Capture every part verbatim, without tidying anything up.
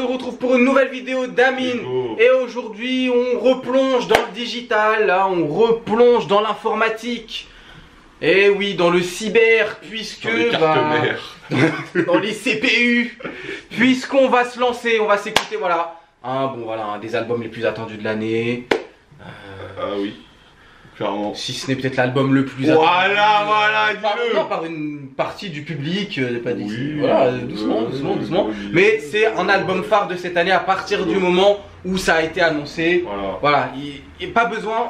retrouve pour une nouvelle vidéo d'Amine. Et aujourd'hui, on replonge dans le digital, là, on replonge dans l'informatique. Et oui, dans le cyber, puisque... Dans les cartes bah, mères. Dans les C P U. Puisqu'on va se lancer, on va s'écouter, voilà. Un, bon, voilà, un des albums les plus attendus de l'année. Euh... Ah oui. Clairement. Si ce n'est peut-être l'album le plus voilà, attendu. Voilà, dis-le. Par, par une partie du public, euh, pas d'ici. Oui, voilà, doucement, euh, doucement, doucement. Oui, mais c'est un album phare de cette année à partir oui. du moment où ça a été annoncé. Voilà. Voilà, il n'y a pas besoin.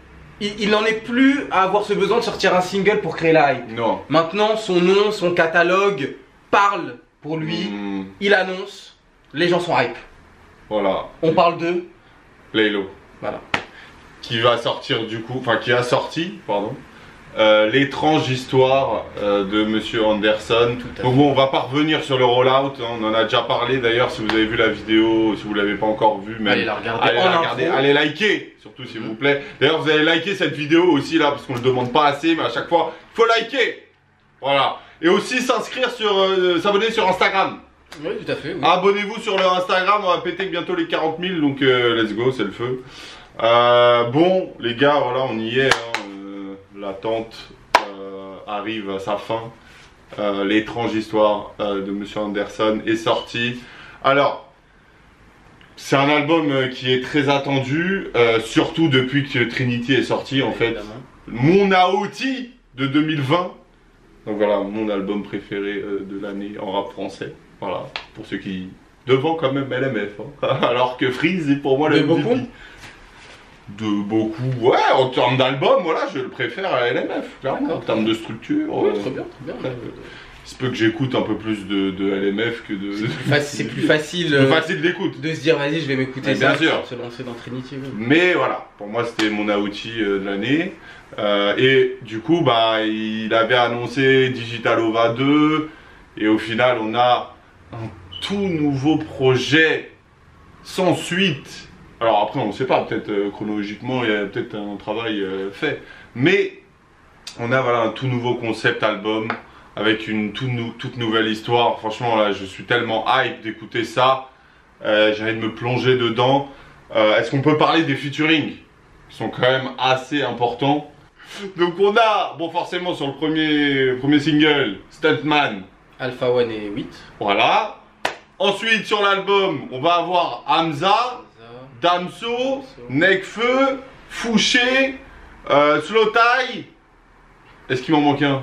Il n'en est plus à avoir ce besoin de sortir un single pour créer la hype. Non. Maintenant, son nom, son catalogue parle pour lui. Mmh. Il annonce, les gens sont hype. Voilà. On parle de Laylo. Voilà. Qui va sortir du coup, enfin qui a sorti, pardon, euh, l'étrange histoire euh, de Monsieur Anderson. Donc bon, on va pas revenir sur le rollout, hein, on en a déjà parlé d'ailleurs. Si vous avez vu la vidéo, si vous l'avez pas encore vue, même allez la regarder, allez, la regarder, allez liker, surtout s'il vous plaît. D'ailleurs, vous allez liker cette vidéo aussi là, parce qu'on le demande pas assez, mais à chaque fois, il faut liker. Voilà. Et aussi s'inscrire sur, euh, s'abonner sur Instagram. Oui, tout à fait. Oui. Abonnez-vous sur leur Instagram, on va péter bientôt les quarante mille, donc euh, let's go, c'est le feu. Euh, bon les gars, voilà, on y est, hein, euh, l'attente euh, arrive à sa fin. euh, L'étrange histoire euh, de Monsieur Anderson est sorti. Alors, c'est un album euh, qui est très attendu, euh, surtout depuis que Trinity est sorti en fait. Évidemment. Mon A O T de deux mille vingt. Donc voilà, mon album préféré euh, de l'année en rap français. Voilà, pour ceux qui... Devant quand même L M F, hein. Alors que Freeze est pour moi le M V P. De beaucoup, ouais, en termes d'album, voilà, je le préfère à L M F, clairement, en termes de structure. Oui, euh, très bien, très bien. Il se peut que j'écoute un peu plus de, de L M F que de... C'est plus, plus facile, plus facile d'écoute. De se dire, vas-y, je vais m'écouter ça, bien sûr. Se lancer dans Trinity. Oui. Mais voilà, pour moi, c'était mon A O T de l'année. Euh, et du coup, bah, il avait annoncé Digitalova deux. Et au final, on a un tout nouveau projet sans suite. Alors après on ne sait pas, peut-être euh, chronologiquement il y a peut-être un travail euh, fait. Mais on a voilà un tout nouveau concept album avec une tout nou toute nouvelle histoire. Franchement là je suis tellement hype d'écouter ça. Euh, J'ai envie de me plonger dedans. Euh, Est-ce qu'on peut parler des featuring qui sont quand même assez importants? Donc on a, bon forcément sur le premier, premier single, Stuntman. Alpha One et huit. Voilà. Ensuite sur l'album on va avoir Hamza, Damso, Nekfeu, Fouché, euh, Slowthai. Est-ce qu'il m'en manque un?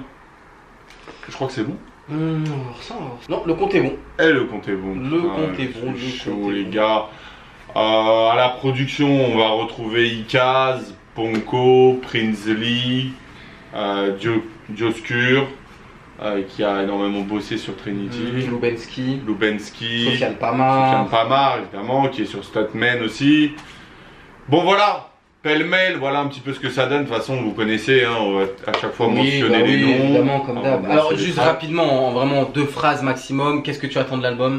Je crois que c'est bon. Mmh, ça, non, le compte est bon. Et le compte est bon. Le ah, compte est bon. Le chaud, les gars. Euh, à la production, on va retrouver Ikaz, Ponko, Prinsley, euh, Dioscure. Euh, qui a énormément bossé sur Trinity. Mmh, Lubensky. Lubensky. Sofiane Pamar. Sofiane Pamar, évidemment, qui est sur Stuntman aussi. Bon, voilà. Pêle-mêle, voilà un petit peu ce que ça donne. De toute façon, vous connaissez, hein, on va à chaque fois oui, mentionner bah oui, les noms. Évidemment, comme d'hab. Alors, juste rapidement, en vraiment deux phrases maximum, qu'est-ce que tu attends de l'album?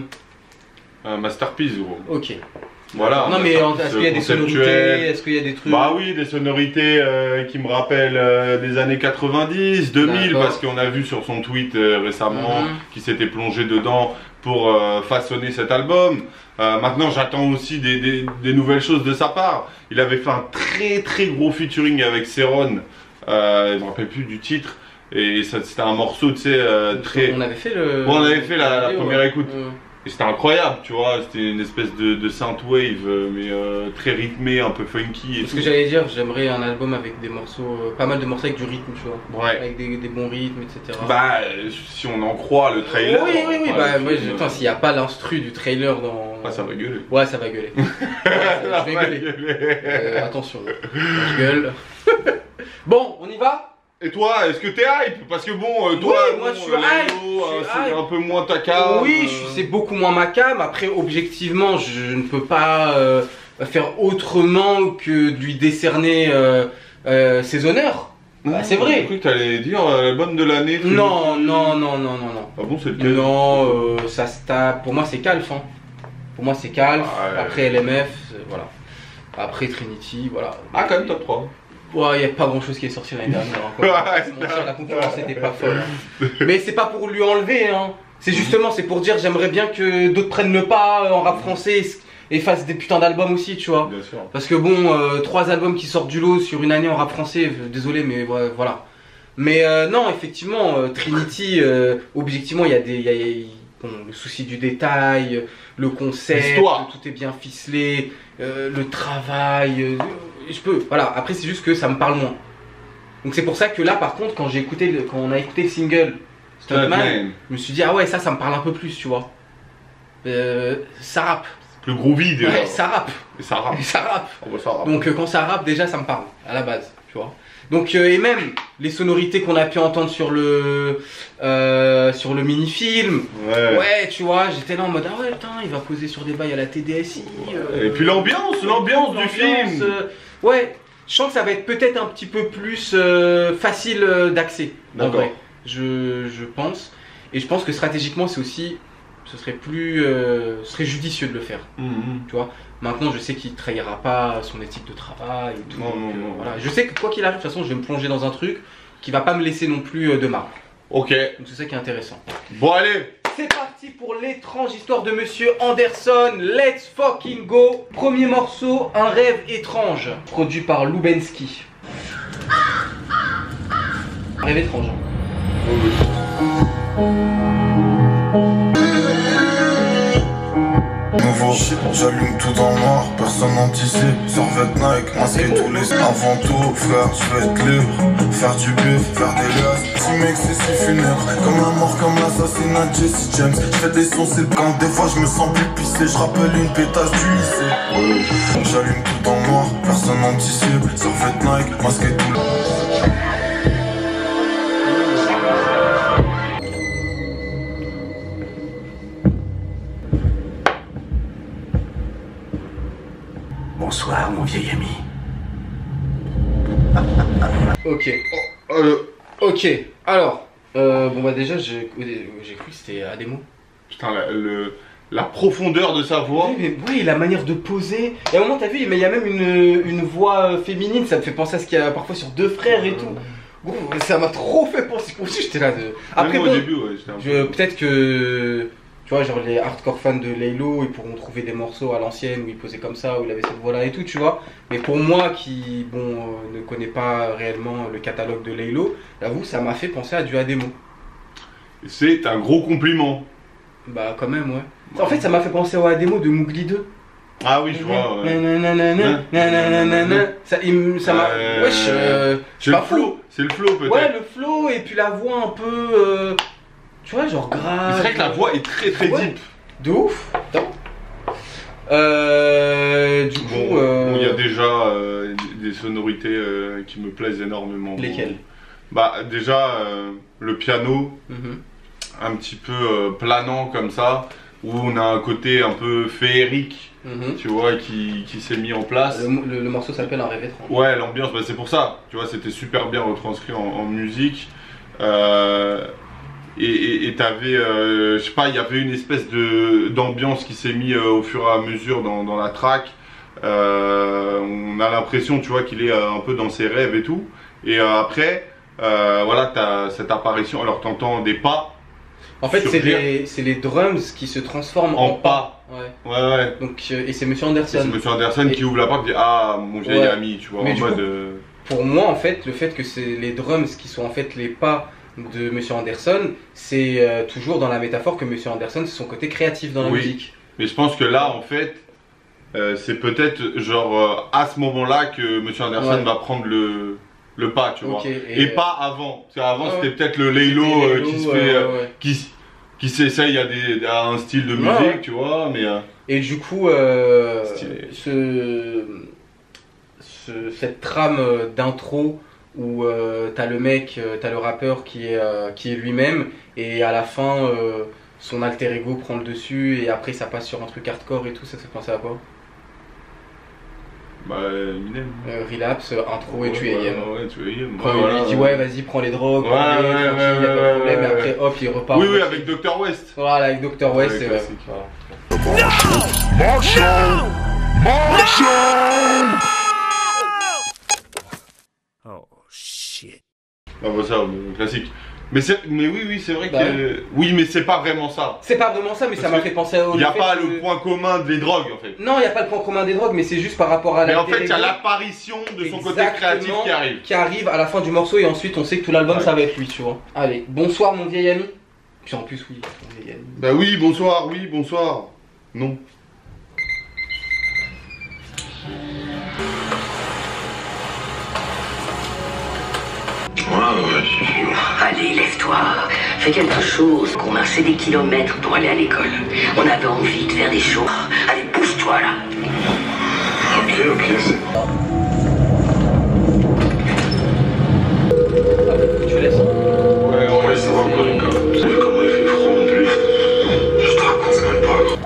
Un masterpiece, gros. Ok. Voilà. Non mais est-ce qu'il y a des sonorités? Est-ce qu'il y a des trucs? Bah oui, des sonorités euh, qui me rappellent euh, des années quatre-vingt-dix, deux mille, parce qu'on a vu sur son tweet euh, récemment mm-hmm. qu'il s'était plongé dedans pour euh, façonner cet album. Euh, maintenant j'attends aussi des, des, des nouvelles choses de sa part. Il avait fait un très très gros featuring avec Céron, euh, je me rappelle plus du titre. Et c'était un morceau, tu sais, euh, très... On avait fait le... Bon, on avait fait la, la première ouais. écoute. Ouais. Et c'était incroyable, tu vois, c'était une espèce de, de synthwave, euh, mais euh, très rythmé, un peu funky et Ce que j'allais dire, j'aimerais un album avec des morceaux, euh, pas mal de morceaux avec du rythme, tu vois. Ouais. Avec des, des bons rythmes, et cetera. Bah, si on en croit le trailer... Oui, oui, oui, bah moi, attends, s'il n'y a pas l'instru du trailer dans... Ah, ça va gueuler. Ouais, ça va gueuler. Ouais, ça, je vais gueuler. gueuler. Euh, attention, je gueule. Bon, on y va? Et toi, est-ce que t'es hype? Parce que bon, euh, toi, oui, moi bon, je suis hype, euh, c'est un peu moins ta cam. Oui, euh... c'est beaucoup moins ma cam. Après, objectivement, je ne peux pas euh, faire autrement que de lui décerner euh, euh, ses honneurs. Bah, c'est vrai. J'ai cru que t'allais dire euh, l'album de l'année. Non, non, non, non, non, non. Ah bon, c'est lequel? Non, euh, ça se tape. Pour moi, c'est Calf. Hein. Pour moi, c'est Calf. Ah, ouais. Après L M F, voilà. Après Trinity, voilà. Ah, quand même top trois. Ouais, il n'y a pas grand chose qui est sorti l'année dernière encore. Ouais, la concurrence n'était pas folle. Mais c'est pas pour lui enlever, hein. C'est justement, c'est pour dire j'aimerais bien que d'autres prennent le pas en rap français et, et fassent des putains d'albums aussi, tu vois. Bien sûr. Parce que bon, euh, trois albums qui sortent du lot sur une année en rap français, euh, désolé, mais ouais, voilà. Mais euh, non, effectivement, euh, Trinity, euh, objectivement, il y a des, y a, y a, bon, le souci du détail, le concept, tout est bien ficelé, euh, le travail, euh, je peux, voilà. Après, c'est juste que ça me parle moins. Donc c'est pour ça que là, par contre, quand j'ai écouté, le, quand on a écouté le single Stuntman, je me suis dit ah ouais, ça, ça me parle un peu plus, tu vois. Euh, ça rappe. Plus groovy déjà. Ouais, ça rappe. Et ça rappe. Et ça rappe. Oh, bah, ça rappe. Donc euh, quand ça rappe, déjà, ça me parle à la base, tu vois. Donc euh, et même les sonorités qu'on a pu entendre sur le euh, sur le mini-film, ouais. ouais, tu vois, j'étais là en mode ah ouais, putain, il va poser sur des bails à la T D S I. Euh, et puis l'ambiance, l'ambiance du film. Euh, ouais, je sens que ça va être peut-être un petit peu plus euh, facile euh, d'accès. D'accord. Je, je pense. Et je pense que stratégiquement, c'est aussi, ce serait plus, euh, ce serait judicieux de le faire. Mm-hmm. Tu vois. Maintenant, je sais qu'il ne trahira pas son éthique de travail et tout. Non, donc, non, euh, non. Voilà. Je sais que quoi qu'il arrive, de toute façon, je vais me plonger dans un truc qui va pas me laisser non plus euh, de marbre. Ok. Donc c'est ça qui est intéressant. Bon, allez. C'est parti pour l'étrange histoire de Monsieur Anderson. Let's fucking go. Premier morceau, Un rêve étrange, produit par Lubensky. Un rêve étrange. Nouveau, j'allume tout dans le noir, personne n'anticipe. Servette Nike, masqué tous les avant tout, frère, je vais être libre. Faire du bif, faire des liasses. Si mec c'est si funèbre, comme la mort, comme l'assassinat de Jesse James. Je fais des sons, c'est quand des fois je me sens plus pissé. Je rappelle une pétasse du lycée. J'allume tout dans le noir, personne n'anticipe. Servette Nike, masqué tout le Bonsoir, mon vieil ami. Ok. Oh, euh, Ok. Alors, euh, bon bah déjà, j'ai j'ai cru que c'était Ademo. putain, la, le, la profondeur de sa voix. Oui, mais oui, la manière de poser. Et à un moment, t'as vu, mais il y a même une, une voix féminine. Ça me fait penser à ce qu'il y a parfois sur Deux Frères et tout. Bon, ça m'a trop fait penser. Pour ça, j'étais là. De... Après, Même bon, au début, ouais, j'étais un je- peu... peut-être que. Tu vois, genre les hardcore fans de Laylo, ils pourront trouver des morceaux à l'ancienne où il posait comme ça, où il avait cette voix-là et tout, tu vois. Mais pour moi qui, bon, euh, ne connais pas réellement le catalogue de Laylo, j'avoue, ça m'a fait penser à du Ademo. C'est un gros compliment. Bah, quand même, ouais. En fait, ça m'a fait penser au Ademo de Mougli deux. Ah oui, je vois. Ouais. Nananana, nananana. Ça, il me- ça m'a. Euh, Wesh, euh, C'est pas le flow, fou. c'est le flow peut-être. Ouais, le flow et puis la voix un peu. euh, tu vois, genre Mais grave. c'est vrai que la voix est très très Ouais. deep. De ouf. Attends. Euh, du coup. Bon, euh, bon, il y a déjà euh, des des sonorités euh, qui me plaisent énormément. Lesquelles? Bah déjà euh, le piano, mhm. un petit peu euh, planant comme ça, où on a un côté un peu féerique, Mhm. tu vois, qui, qui s'est mis en place. Le, le- le morceau s'appelle Un rêve étrange. Ouais, l'ambiance, bah, c'est pour ça, tu vois, c'était super bien retranscrit en, en musique. Euh, et t'avais, euh, je sais pas, il y avait une espèce de d'ambiance qui s'est mis euh, au fur et à mesure dans, dans la track. Euh, on a l'impression, tu vois, qu'il est euh, un peu dans ses rêves et tout. Et euh, après, euh, voilà, t'as cette apparition, alors t'entends des pas. En fait, c'est surgir les, c'est les drums qui se transforment en, en pas. Ouais. Ouais, ouais. Donc, euh, et c'est Monsieur Et Anderson. c'est Monsieur Anderson Et- qui ouvre la porte et dit ah mon vieil Ouais. ami, tu vois, Mais en du mode. coup- euh, Pour moi, en fait, le fait que c'est les drums qui sont en fait les pas de Monsieur Anderson, c'est euh, toujours dans la métaphore que Monsieur Anderson, c'est son côté créatif dans la Oui. musique. Mais je pense que là, en fait, euh, c'est peut-être genre euh, à ce moment-là que Monsieur Anderson Ouais. va prendre le, le pas, tu vois. Ok, Et, et, euh, pas avant. Parce qu'avant, ouais, c'était ouais. peut-être le Laylo C'était euh, Laylo, qui se ouais, fait, ouais, euh, ouais. qui, qui s'essaye à, des, à un style de Ouais, musique, ouais. tu vois. Mais euh, Et du coup, euh, Stylé. ce, ce- cette trame euh, d'intro où euh, t'as le mec, euh, t'as le rappeur qui est, euh, qui est lui-même, et à la fin, euh, son alter ego prend le dessus, et après ça passe sur un truc hardcore et tout, ça te fait penser à quoi? bah, Eminem. euh, Relapse, euh, intro et tu es ouais, Yem. ouais, tu es Yem. Quand Ouais, il voilà, lui dit ouais. ouais vas-y prends les drogues, Ouais, prends les, ouais, tranquille, ouais, y a pas de ouais, problème, ouais, et après ouais. hop il repart. Oui, en oui, mode- avec docteur West. Voilà, avec docteur West, Ouais, et ouais. classique. Voilà. Oh shit. Bah, bah, ça, bon, classique. Mais, mais oui, oui, c'est vrai bah, que... Oui, mais c'est pas vraiment ça. C'est pas vraiment ça, mais Parce ça m'a fait penser au... Il n'y a pas que... le point commun des drogues, en fait. Non, il n'y a pas le point commun des drogues, mais c'est juste par rapport à la... Mais en fait, il y a l'apparition de son côté créatif qui arrive. Qui arrive à la fin du morceau, et ensuite, on sait que tout l'album, ouais. ça va être lui, tu vois. Allez, bonsoir, mon vieil ami. Puis en plus, oui, mon vieil ami. Bah oui, bonsoir, oui, bonsoir. Non. Ouais, ouais, c'est Allez, lève-toi. Fais quelque chose. On marchait des kilomètres pour aller à l'école. On avait envie de faire des choses. Allez, bouge-toi là. Ok, ok, c'est bon. Tu laisses. Ouais, on laisse voir encore une fois. Vous savez comment il fait froid en plus. Je te raconte même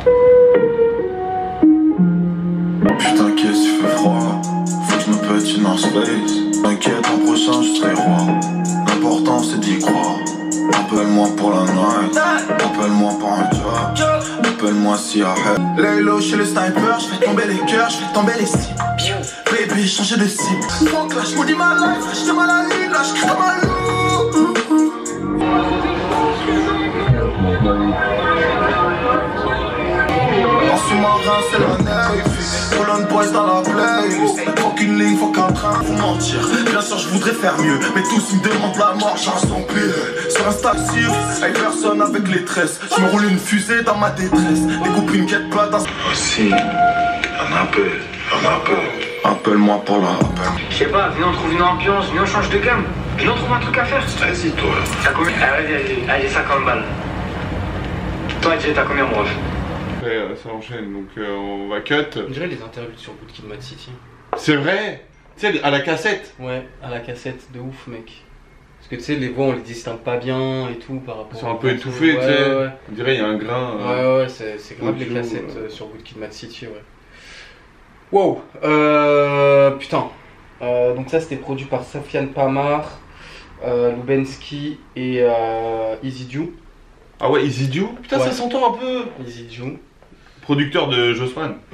pas. Putain, qu'est-ce qu'il fait froid. Faut que je me pète une North Face. T'inquiète, l'an prochain je serai roi. L'important c'est d'y croire. Appelle-moi pour la night. Appelle-moi pour un job. Appelle-moi si à head. Laylo chez les snipers, je fais tomber les cœurs, je fais tomber les cibles. Baby, changer de cible. Fuck là, je maudis ma life, là j'étais mal à l'île, là je crie comme un loup. En sous-marin c'est la neige. Colonne boys dans la place. Faut qu'une ligne, faut qu'un train, faut mentir. Bien sûr je voudrais faire mieux, mais tous me demandent la mort, j'en sens pire. Sur Insta avec personne avec les tresses. Je me roule une fusée dans ma détresse. Les copines guettent pas dans... Oh si, un appel, un appel. Appelle-moi pour la appel. Je sais pas, viens on trouve une ambiance, viens on change de gamme. Viens on trouve un truc à faire. Vas-y toi. T'as combien? Ah vas-y, allez, allez, cinquante balles. Toi Jay, t'as combien mon ref? Après, euh, ça enchaîne, donc euh, on va cut. On dirait les interludes sur Good Kid, Mad City. C'est vrai. Tu sais, à la cassette. Ouais, à la cassette, de ouf mec. Parce que tu sais, les voix on les distingue pas bien et tout par rapport. Ils sont un peu étouffés, ouais, tu sais. Ouais. On dirait il y a un grain. Euh... Ouais, ouais, c'est grave les cassettes euh... sur Good Kid, Mad City, ouais. Wow, euh, putain. Euh, donc ça c'était produit par Sofiane Pamar, euh, Lubensky et euh, Easy Diou. Ah ouais, Easy Diou. Putain, ouais. Ça s'entend un peu. Easy Diou. Producteur de Jossman. Mm.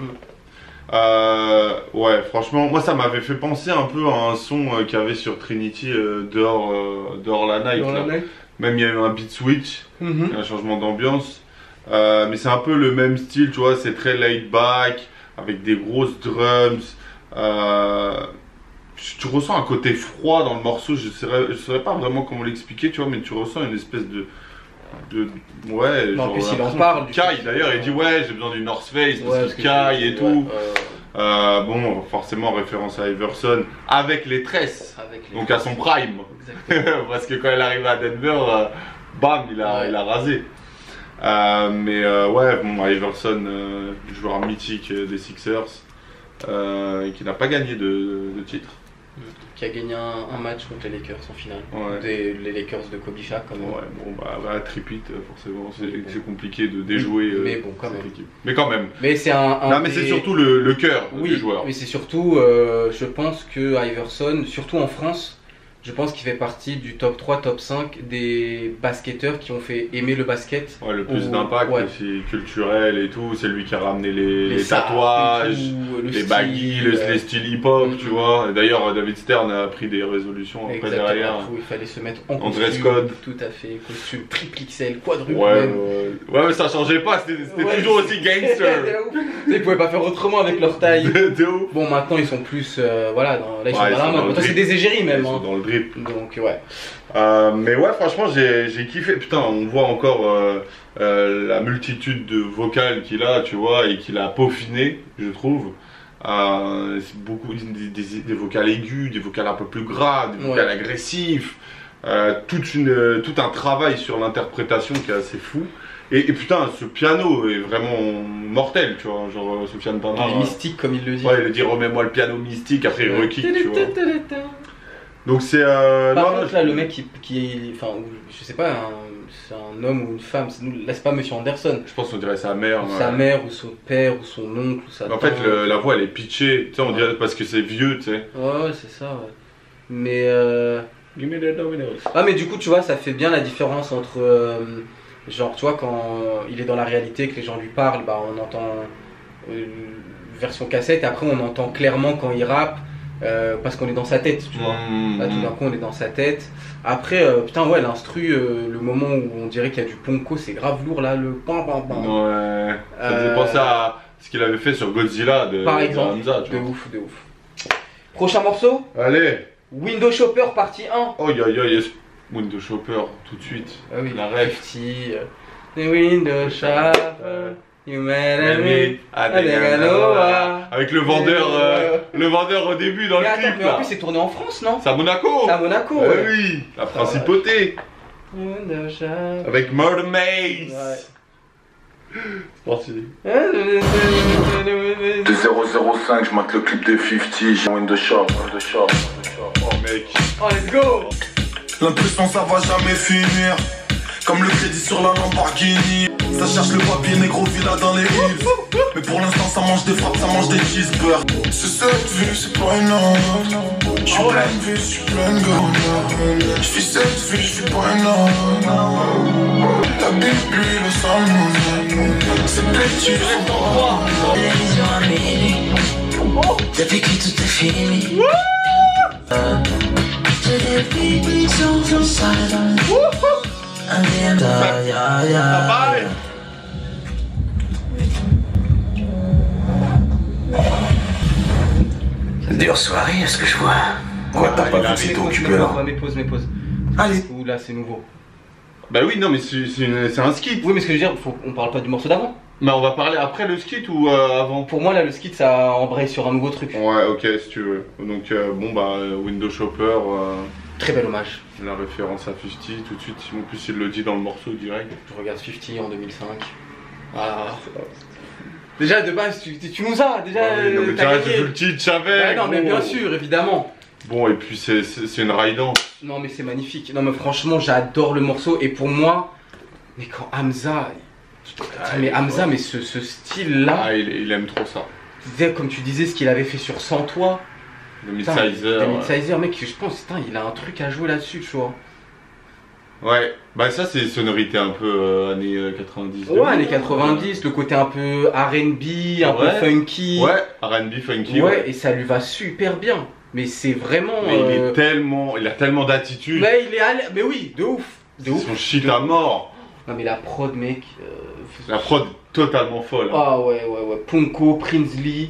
Euh, ouais, franchement, moi ça m'avait fait penser un peu à un son euh, qu'il y avait sur Trinity euh, dehors, euh, dehors la night. Là. La night. Même il y a eu un beat switch, mm-hmm. un changement d'ambiance. Euh, mais c'est un peu le même style, tu vois, c'est très laid back, avec des grosses drums. Euh, tu ressens un côté froid dans le morceau, je ne saurais, je saurais pas vraiment comment l'expliquer, tu vois, mais tu ressens une espèce de. De, ouais, non, genre, en plus il en parle. Kai d'ailleurs, il dit ouais, j'ai besoin d'une North Face parce ouais, qu'il Kai et tout. Ouais, ouais. Euh, bon, forcément référence à Iverson avec les tresses, avec les donc tresses. À son prime. Parce que quand il arrive à Denver, euh, bam, il a, ouais. il a rasé. Euh, mais euh, ouais, bon, Iverson, euh, joueur mythique des Sixers, euh, qui n'a pas gagné de, de titre. Qui a gagné un, un match contre les Lakers en finale. Ouais. Des, les Lakers de Kobe Shaq quand même. Ouais, bon bah, bah tripit forcément, c'est bon. compliqué de déjouer mais euh, bon, quand cette même. équipe. Mais quand même. Mais c'est un, un. Non mais des... c'est surtout le, le cœur oui, des joueurs. Mais c'est surtout, euh, je pense que Iverson, surtout en France, je pense qu'il fait partie du top trois, top cinq des basketteurs qui ont fait aimer le basket. Ouais, le plus ou... d'impact ouais. aussi culturel et tout. C'est lui qui a ramené les, les, les tatouages, tout, les baggy, le, euh... les styles hip-hop, mm-hmm. tu vois. D'ailleurs, David Stern a pris des résolutions après Exactement. derrière. Il fallait se mettre en, en costume. dress code. Tout à fait. Costume triple X L, quadruple ouais, même. Ouais. ouais, mais ça changeait pas. C'était ouais. toujours aussi gangster. Ils pouvaient pas faire autrement avec leur taille. De ouf. Bon, maintenant ils sont plus. Euh, voilà, dans, là ils ouais, sont dans la mode. Maintenant c'est des égéries même. Ils hein. sont dans le drip. Donc, ouais. Euh, mais ouais, franchement, j'ai kiffé. Putain, on voit encore euh, euh, la multitude de vocales qu'il a, tu vois, et qu'il a peaufiné, je trouve. Euh, c'est beaucoup des, des, des vocales aigus, des vocales un peu plus graves, des vocales ouais. agressifs. Euh, toute une, tout un travail sur l'interprétation qui est assez fou. Et, et putain, ce piano est vraiment mortel, tu vois, genre Sofiane Pamar. Il est mystique, comme il le dit. Ouais, il dit remets-moi le piano mystique, après il rekick, tu vois. Donc c'est euh, par non, contre non, là je... le mec qui, qui est, enfin je sais pas, c'est un homme ou une femme, là c'est pas Monsieur Anderson. Je pense qu'on dirait sa mère. Ou ouais. Sa mère ou son père ou son oncle ou sa En fait le, la voix elle est pitchée, tu sais on ouais. dirait parce que c'est vieux, tu sais. Ouais, ouais c'est ça ouais. Mais euh... Give me the dominoes. Ah mais du coup tu vois ça fait bien la différence entre euh, genre tu vois quand il est dans la réalité que les gens lui parlent, bah on entend une version cassette et après on entend clairement quand il rappe. Euh, parce qu'on est dans sa tête, tu vois. Mmh, Là, tout d'un coup, on est dans sa tête. Après, euh, putain, ouais, l'instru, euh, le moment où on dirait qu'il y a du ponko, c'est grave lourd là, le pam pam pam. Ouais. Ça me Euh, fait penser à ce qu'il avait fait sur Godzilla de, Par de exemple, Hamza, tu de vois. ouf, de ouf. Prochain morceau, Allez. Window Shopper partie un. Oh, ya ya yes. Window Shopper, tout de suite. Ah oui, La ref. fifty, euh, The Window Shopper, you made a me. Avec le vendeur, euh, le vendeur au début dans Mais le attends, clip mais en là. plus c'est tourné en France, non? C'est à Monaco. C'est à Monaco, Ouais, ouais. oui, la principauté. Window Shopper. Avec Murder Maze. Ouais. C'est parti. De zéro zéro cinq, je mate le clip de cinquante, j'ai Window Shop, Window Shop. Oh mec. Oh, let's go! L'impression ça va jamais finir. Comme le crédit sur la Lamborghini. Ça cherche le papier négro villa dans les hills. Mais pour l'instant ça mange des frappes, ça mange des cheeseburgers. C'est cette vie, c'est pas une autre. J'suis plein de vie, j'suis plein de gars. J'vis cette vie, j'vis pas une autre. Ta bibi, le salmon. C'est petit, c'est pas. Depuis que tout est fini. J'ai des baby sur le salon. Un yeah, yeah. Dure soirée, est-ce que je vois? Ouais, t'as pas vu que c'était occupé là. Mais pause, mais pause. Allez. Ouh là, c'est nouveau. Bah oui, non mais c'est c'est une- c'est un skit. Oui, mais ce que je veux dire, faut, on parle pas du morceau d'avant. Mais on va parler après le skit ou euh, avant? Pour moi, là, le skit, ça embraye sur un nouveau truc. Ouais, ok, si tu veux. Donc euh, bon bah euh, Window Shopper, euh, Très bel hommage. la référence à cinquante tout de suite. En plus il le dit dans le morceau direct. Je regarde cinquante en deux mille cinq. Ah. Déjà, de base, tu, tu nous as. Déjà, Ah oui, non, mais t'as déjà, gagné. j'ai vu le titre, je savais. Ouais, non, mais gros. bien sûr, évidemment. Bon et puis c'est c'est c'est une ride dance. Non, mais c'est magnifique. Non, mais franchement, j'adore le morceau. Et pour moi, mais quand Hamza. Ah, mais il est Hamza, fort. mais ce, ce style-là, Ah il, il aime trop ça. tu sais, comme tu disais, ce qu'il avait fait sur Sans Toi. Le Midsizer. Le Midsizer, mec, je pense, putain, il a un truc à jouer là-dessus, tu vois. Ouais, bah ça c'est sonorité un peu euh, années euh, quatre-vingt-dix. Ouais, années quatre-vingt-dix, le côté un peu R and B, un Ouais. peu funky. Ouais, R and B funky. Ouais, Ouais. et ça lui va super bien. Mais c'est vraiment. Mais il euh, est tellement, il a tellement d'attitude. Mais il est allé. Mais oui, de ouf. De ouf. Son shit De- à mort. Non, mais la prod, mec. euh, La prod totalement folle. hein. Ah ouais, ouais, ouais. Ponko, Prinsley.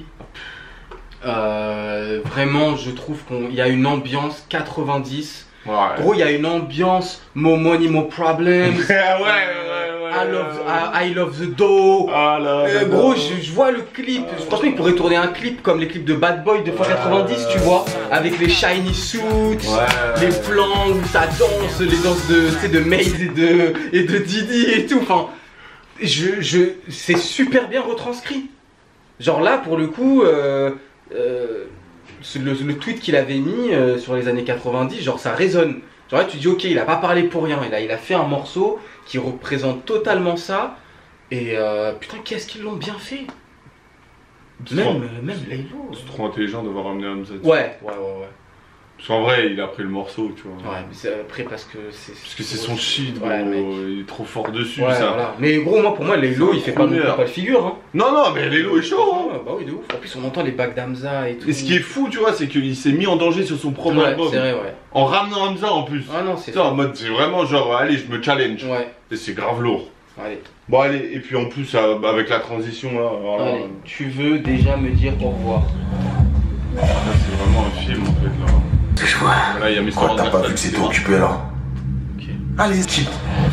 Euh, vraiment, je trouve qu'il y a une ambiance quatre-vingt-dix. Ouais. Gros, il y a une ambiance Mo Money, Mo Problems. ouais, ouais, ouais, ouais. I love, I, I love the dough. Ah là, Euh, là, gros, là. je, je vois le clip. Franchement, il pourrait tourner un clip comme les clips de Bad Boy de fois quatre-vingt-dix, tu vois, avec les shiny suits, Ouais. les plans où ça danse, les danses de, tu sais, de Maze et de, et de Didi et tout. Enfin, je, je, c'est super bien retranscrit. Genre là, pour le coup, euh, euh, le, le tweet qu'il avait mis euh, sur les années quatre-vingt-dix, genre ça résonne. Genre là, tu dis, ok, il a pas parlé pour rien. Il a, il a fait un morceau qui représente totalement ça. Et euh, putain, qu'est-ce qu'ils l'ont bien fait. C'est Même, trop- euh, même Laylo. C'est trop intelligent d'avoir ramené Hamza. Ouais, ouais, ouais, ouais. Parce qu'en vrai, il a pris le morceau, tu vois. Ouais, mais c'est après parce que c'est. Parce que c'est son shit, gros. Ouais, mec. Il est trop fort dessus, Ouais, ça. voilà. Mais gros, moi, pour moi, Laylo, il fait pas, non plus Première. pas le figure. Hein. Non, non, mais Lelo est chaud, hein. Ouais, bah oui, de ouf. En plus, on entend les bacs d'Hamza et tout. Et ce qui est fou, tu vois, c'est qu'il s'est mis en danger sur son propre Ouais, album. c'est vrai, ouais. En ramenant Hamza en plus. Ah non, c'est Tu sais, en mode, c'est vraiment genre, allez, je me challenge. Ouais, Et c'est grave lourd. allez. Bon, allez, et puis en plus, euh, avec la transition là, alors là, Allez, euh, tu veux déjà me dire au revoir. là, c'est vraiment un film en fait. Là, Que je vois. là il y a mister Quoi, t'as pas Anderson vu que qui c'était démarre. occupé là? Ok. Allez, skip.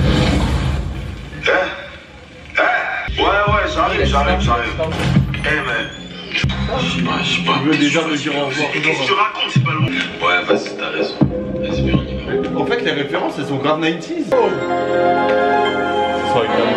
Ouais, ouais, j'arrive, j'arrive, j'arrive. Eh, man. Tu veux déjà me dire au revoir. Qu'est-ce que tu racontes, c'est pas loin. Ouais, vas-y, t'as raison. Vas-y, viens, on y va. En fait, les références, elles sont grave quatre-vingt-dix. Oh. Ça sera grave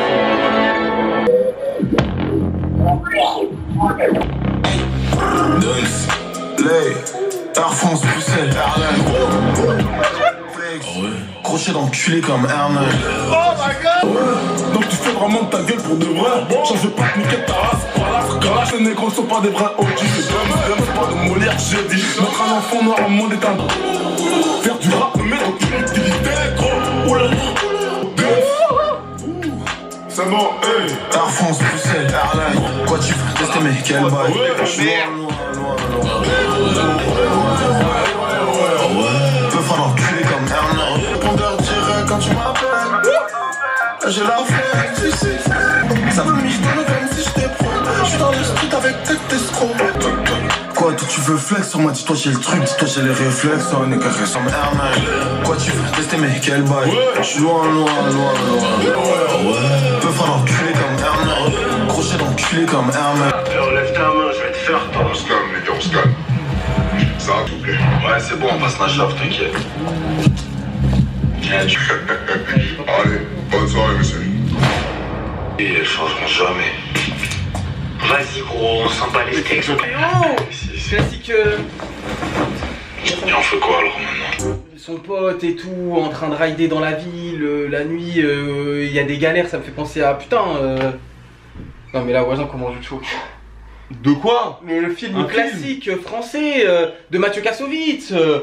Dance, Lay, Air France, Bruxelles, Airline. Crochet d'enculé comme Airline. Oh my god. Donc tu fais vraiment de ta gueule pour de vrai. Change pas de niquer ta race. Par là, car là, ces négros sont pas des vrais O G. C'est pas de Molière, j'ai dit. Mettre un enfant noir en monde est un gros. Faire du rap, mais dans une utilité, gros. Oula. C'est bon, hey. Air France, Bruxelles, Airline. Quoi tu veux tester, mais quel bail. Je suis loin, loin, loin, loin. veux flex, on m'a dit toi j'ai le truc, dis-toi j'ai les réflexes, on est carré sans Hermès. Quoi tu veux tester mais quel bail? J'suis loin, loin, loin, loin. Peu faire l'enculé comme Hermès. Crochet d'enculé comme Hermès. Alors lève ta main, je vais te faire toi. On se calme les gars, on se calme. Ça va tout plaît. Ouais, c'est bon, on passe la chauffe, t'inquiète. Tiens, tu... Allez, bonne soirée monsieur. Et elles changeront jamais. Vas-y gros, on s'en bat les steaks. Oh, classique. Euh... Et on fait quoi alors maintenant? Son pote et tout, en train de rider dans la ville, euh, la nuit, il euh, y a des galères, ça me fait penser à putain. Euh... Non mais là, voisin, comment je te choque. De quoi? Mais le film Un classique film. français euh, de Mathieu Kassovitz. Euh...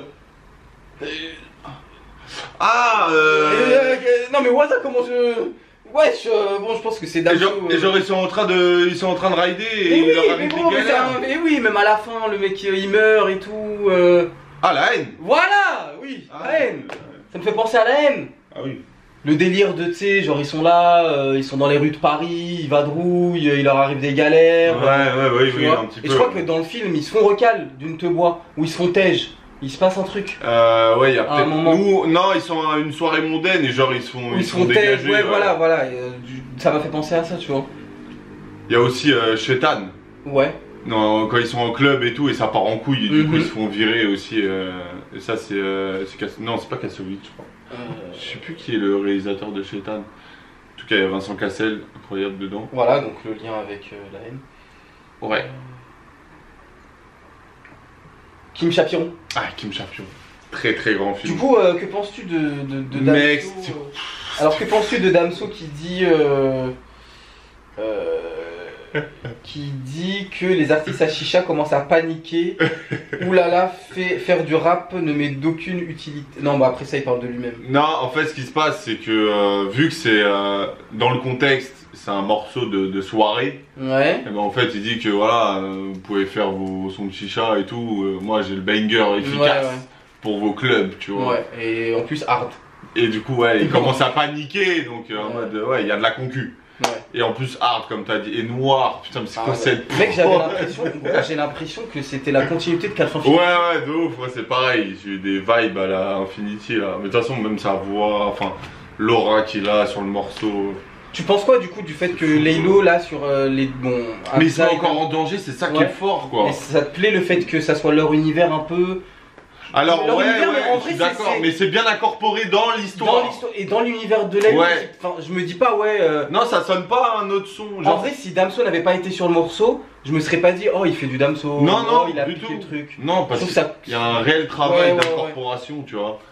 Ah euh... Euh, non mais voisin, comment je... Wesh, euh, bon je pense que c'est Et Damso. genre, euh... et genre ils sont en train de, ils sont en train de rider et mais il oui, leur mais, arrive gros, des mais, galères. un... mais oui, même à la fin, le mec il meurt et tout. Euh... Ah la haine. Voilà, oui, Ah, la haine. Ça me fait penser à la haine. Ah oui. Le délire de, tu sais, genre ils sont là, euh, ils sont dans les rues de Paris, ils vadrouillent, il leur arrive des galères. Ouais, ouais, ouais, tu oui, vois. un petit peu. Et je crois que dans le film, ils se font recal d'une te bois, ou ils se font tège. Il se passe un truc. Euh, ouais, il y a À un peut-être. moment. Nous, non, ils sont à une soirée mondaine et genre ils se font, Ou ils se font dégager. tège, ouais, voilà, voilà. Et, euh, du- ça m'a fait penser à ça, tu vois. Il y a aussi euh, Shetan. Ouais. Non, quand ils sont en club et tout et ça part en couille, et du Mhm. coup ils se font virer aussi. Euh, et ça, c'est. Euh, c'est Kass- non, c'est pas Kassovitz, je crois. Euh, Je sais plus qui est le réalisateur de Shetan. En tout cas, il y a Vincent Cassel, incroyable dedans. Voilà, donc le lien avec euh, la haine. Ouais. Kim Chapiron. Ah, Kim Chapiron. Très très grand film. Du coup, euh, que penses-tu de, de, de Damso Mec, euh, c'est- Alors, que penses-tu de Damso qui dit. Euh, euh, qui dit que les artistes à chicha commencent à paniquer. Oulala, fait, faire du rap ne met d'aucune utilité. Non, bah après ça, il parle de lui-même. Non, en fait, ce qui se passe, c'est que euh, vu que c'est euh, dans le contexte, c'est un morceau de, de soirée. Ouais. Et ben en fait, il dit que voilà, euh, vous pouvez faire vos sons de chicha et tout. euh, moi, j'ai le banger efficace Ouais, ouais. pour vos clubs, tu vois. Ouais, et en plus hard. Et du coup, ouais, il commence à paniquer, donc euh, en Ouais. mode, ouais, il y a de la concu. Ouais. Et en plus hard, comme t'as dit, et noir. Putain, mais c'est Ah, quoi ouais. cette Mec, j'avais prod? l'impression, j'ai l'impression que c'était la continuité de quatre cents Ouais, ouais, de ouf, ouais, c'est pareil. J'ai eu des vibes à la Infinity là. Mais de toute façon, même sa voix, enfin, l'aura qu'il a sur le morceau. Tu penses quoi du coup du fait que Laylo là sur euh, les bon Mais ils sont Hamza et- encore en danger, c'est ça qui Ouais. est fort quoi. Et ça te plaît le fait que ça soit leur univers un peu Alors leur ouais, univers, ouais, mais en je vrai, suis c'est- d'accord, c'est- mais c'est bien incorporé dans dans l'histoire. l'histoire et dans l'univers de Laylo. Ouais. Enfin, je me dis pas ouais. euh, Non, ça sonne pas un autre son. En Genre... vrai, si Damso n'avait pas été sur le morceau, je me serais pas dit oh il fait du Damso. Non, non, oh, il a du piqué tout. le truc. Non, parce Je qu'il trouve ça- y a un réel travail Ouais, ouais, d'incorporation, tu vois.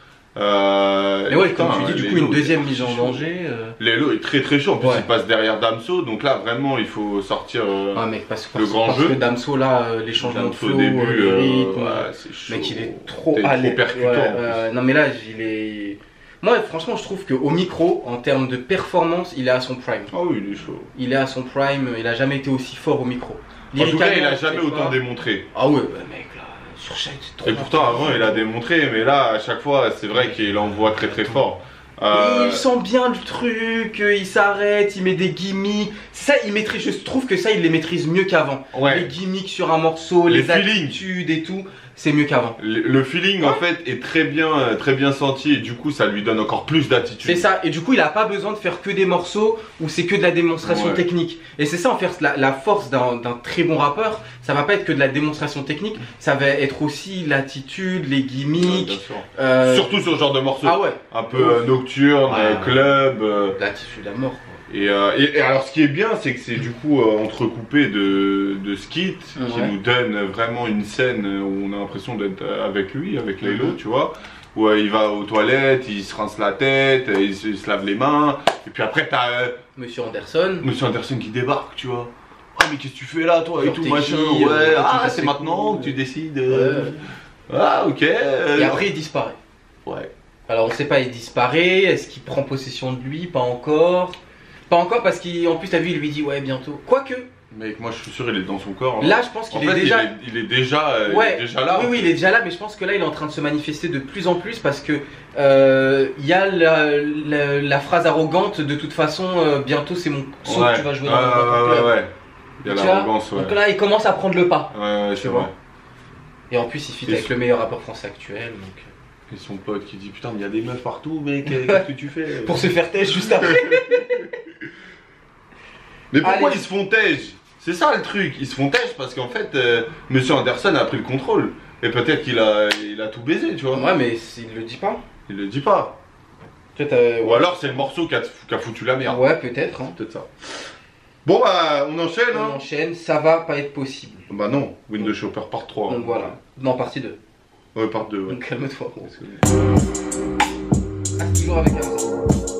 Euh, Mais ouais, putain, comme tu dis, du coup, Laylo, une deuxième il est mise en très chaud. danger. euh, Laylo est très très chaud, en plus Ouais. il passe derrière Damso, donc là vraiment il faut sortir euh, Ah mec, parce, le parce- grand parce jeu. que Damso là, euh, les changements de Damso flow, au début, euh, les euh, rythmes, ouais, c'est chaud. mec il est trop T'es à trop l'aise. percutant, Ouais, en plus. euh, non mais là, il est... Moi franchement je trouve qu'au micro, en termes de performance, il est à son prime. Ah oui, il est chaud. Il est à son prime, il a jamais été aussi fort au micro. En tout cas, il a Lyricalement, jamais je sais autant pas. démontré. Ah ouais, bah, mec là, sur chaque... c'est trop Et pourtant avant il a démontré, mais là à chaque fois c'est vrai qu'il envoie très très fort. Euh, Il sent bien le truc, euh, il s'arrête, il met des gimmicks. Ça, il maîtrise, je trouve que ça, il les maîtrise mieux qu'avant. Ouais. Les gimmicks sur un morceau, les, Les feelings. attitudes et tout, c'est mieux qu'avant. Le, le feeling en fait est très bien, euh, très bien senti et du coup ça lui donne encore plus d'attitude. C'est ça, et du coup, il a pas besoin de faire que des morceaux où c'est que de la démonstration Ouais. technique. Et c'est ça, en fait, la, la force d'un d'un très bon rappeur, ça va pas être que de la démonstration technique, ça va être aussi l'attitude, les Ouais, gimmicks. bien sûr. euh, Surtout sur ce genre de morceau. Ah ouais, Un peu euh, nocturne, Ouais. euh, club. euh, l'attitude à mort. quoi. Et, euh, et, et alors ce qui est bien c'est que c'est du coup euh, entrecoupé de, de skits qui Ouais. nous donne vraiment une scène où on a l'impression d'être euh, avec lui, avec Laylo, Mhm. tu vois. Où euh, il va aux toilettes, il se rince la tête, euh, il se, il se lave les mains. Et puis après t'as euh, Monsieur Anderson. Monsieur Anderson qui débarque, tu vois. Ah mais qu'est-ce que tu fais là toi et Genre, tout t'es machin. qui, Ouais, euh, ah t'es c'est fait maintenant cool. que tu décides. euh, Ouais. Ah ok. euh, Et après, il disparaît. Ouais. Alors on sait pas, il disparaît, est-ce qu'il prend possession de lui? Pas encore. Pas encore parce qu'en plus t'as vu, il lui dit ouais bientôt. Quoique, Mec, moi je suis sûr il est dans son corps. hein. là je pense En qu'il fait, est déjà... il, est, il est déjà, euh, il Ouais, est déjà là. oui, oui, il est déjà là, mais je pense que là il est en train de se manifester de plus en plus parce que euh, il y a la, la- la phrase arrogante de toute façon, euh, bientôt c'est mon son Ouais. que tu vas jouer dans Ouais, dans ton ouais, club. ouais, ouais. Il y a Tu vois. l'arrogance, ouais. Donc là il commence à prendre le pas. Ouais, ouais, Tu c'est vois. vrai. Et en plus, il fit avec le meilleur rappeur français actuel. Donc... Et son pote qui dit putain, mais il y a des meufs partout, mec, qu'est-ce que tu fais? Pour se faire têche juste après. Mais pourquoi Allez. ils se font têche? C'est ça le truc, ils se font têche parce qu'en fait, euh, Monsieur Anderson a pris le contrôle. Et peut-être qu'il a, il a tout baisé, tu vois. Ouais, mais il le dit pas. Il le dit pas. Ouais. Ou alors c'est le morceau qui a, qui a foutu la merde. Ouais, peut-être. Hein. Peut-être ça. Bon bah, on enchaîne. On hein. enchaîne, ça va pas être possible. Bah non, Window Shopper part trois. Donc voilà. Non, partie deux. Ouais, part deux, ouais. Donc calme-toi. Ah, toujours avec Hamza.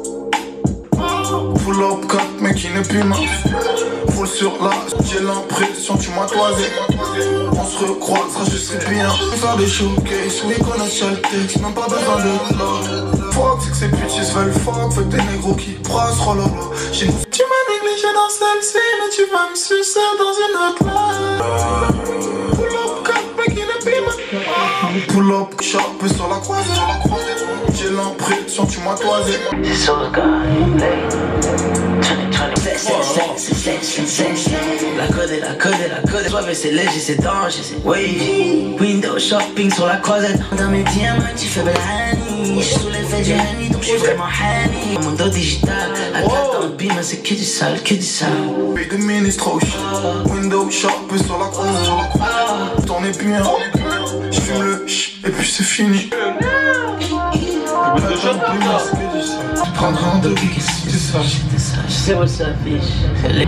Pull up quatre mec qui n'est plus mince. Full sur la, j'ai l'impression tu m'as toisé. On se recroisera, je serai bien. Faire des showcases, oui qu'on a sur le texte, même pas besoin de love. Fuck, c'est que ces bitches veulent fuck, fais des négros qui brassent, oh là là. Tu m'as négligé dans celle-ci, mais tu vas me sucer dans une autre life. Pull up quatre mec qui n'est plus mince. Pull up, sharp sur la croisée. J'ai l'impression tu m'as toisé. C'est Soul Guy, la code est la code est la code. Soif et c'est léger, c'est danger, c'est wavy. Window shopping sur la croisette. Dans mes diamants, tu fais belle honey. Je suis sous l'effet du honey, donc je suis vraiment honey. Mon dos digital, la tête dans le beam, c'est que du sale, que du sale. Big ministre au shit. Window shop sur la croisette. T'en es bien. Je fume le ch et puis c'est fini. Window Shopper, Tu prendras un de c'est ça. Je sais où ça affiche.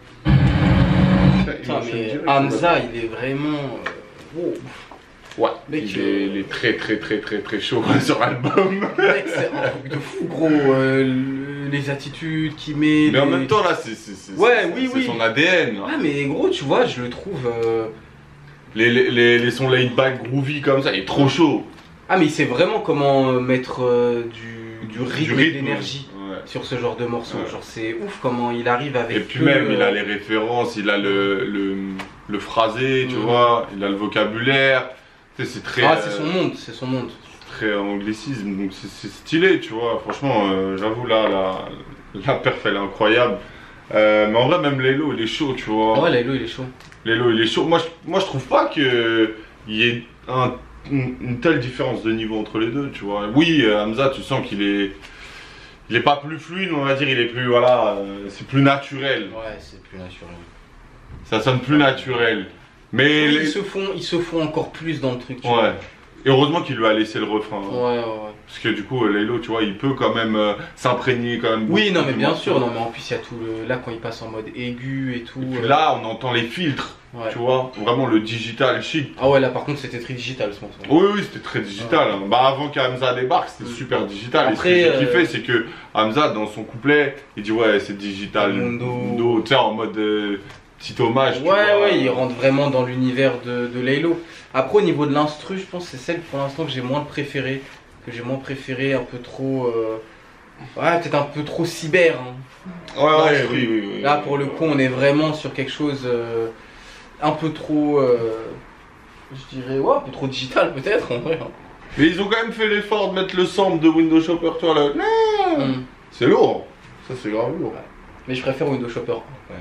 Putain, mais Hamza, il est vraiment. euh, wow. Ouais, Mec, il, euh, est, il est très très très très très chaud sur l'album. Mec, c'est un truc de fou, gros. euh, le- les attitudes qu'il met. Mais en les- même temps là, c'est c'est- c'est- Ouais, c'est- oui, c'est oui. son A D N. Ah, mais gros, tu vois, je le trouve. euh, Les, les, les, les sons laid back groovy comme ça, il est trop chaud. Ah, mais il sait vraiment comment euh, mettre euh, du, du rythme et de l'énergie Ouais. sur ce genre de morceau. Ouais. Genre, c'est ouf comment il arrive avec. Et puis peu, même, euh, il a les références, il a le, le, le phrasé, tu Mhm. vois, il a le vocabulaire. Tu sais, c'est très. Ah, c'est euh, son monde, c'est son monde. Très anglicisme, donc c'est c'est stylé, tu vois. Franchement, euh, j'avoue, là, la, la perf, elle est incroyable. Euh, mais en vrai, même Lelo, il est chaud, tu vois. Ah ouais, Lelo, il est chaud. Lelo, il est chaud. Moi, je, moi, je trouve pas qu'il y ait un, une, une telle différence de niveau entre les deux, tu vois. Oui, euh, Hamza, tu sens qu'il est. Il est pas plus fluide, on va dire, il est plus. Voilà, euh, c'est plus naturel. Ouais, c'est plus naturel. Ça sonne plus naturel. Mais. Ils, les- se font, ils se font encore plus dans le truc, tu Ouais. vois. Et heureusement qu'il lui a laissé le refrain. hein. Ouais, ouais, ouais. Parce que du coup, Lelo, tu vois, il peut quand même euh, s'imprégner quand même. Oui, beaucoup non, mais du bien morceau. sûr, non, mais en plus, il y a tout le. Là, quand il passe en mode aigu et tout. Et puis euh, là, on entend les filtres, ouais. tu vois, vraiment le digital chic. Ah ouais, là, par contre, c'était très digital ce morceau. Oui, oui, c'était très digital. Ouais. hein. Bah, avant qu'Hamza débarque, c'était Mm. super digital. Après, et ce que j'ai euh, kiffé, c'est que Hamza, dans son couplet, il dit ouais, c'est digital. Mundo. Mundo, tu sais, en mode euh, petit hommage. tu Ouais, vois. ouais, il rentre vraiment dans l'univers de, de Laylo. Après, au niveau de l'instru, je pense que c'est celle pour l'instant que j'ai moins préférée. Que j'ai moins préféré, un peu trop. euh, Ouais, peut-être un peu trop cyber. hein. Ouais, ouais, L'instru. oui, oui, oui. Là, pour le coup, on est vraiment sur quelque chose euh, un peu trop. euh, Je dirais, ouais, un peu trop digital, peut-être, en vrai. hein. Mais ils ont quand même fait l'effort de mettre le sample de Window Shopper, tu vois, là. Mm. C'est lourd. Ça, c'est grave lourd. Mais je préfère Window Shopper.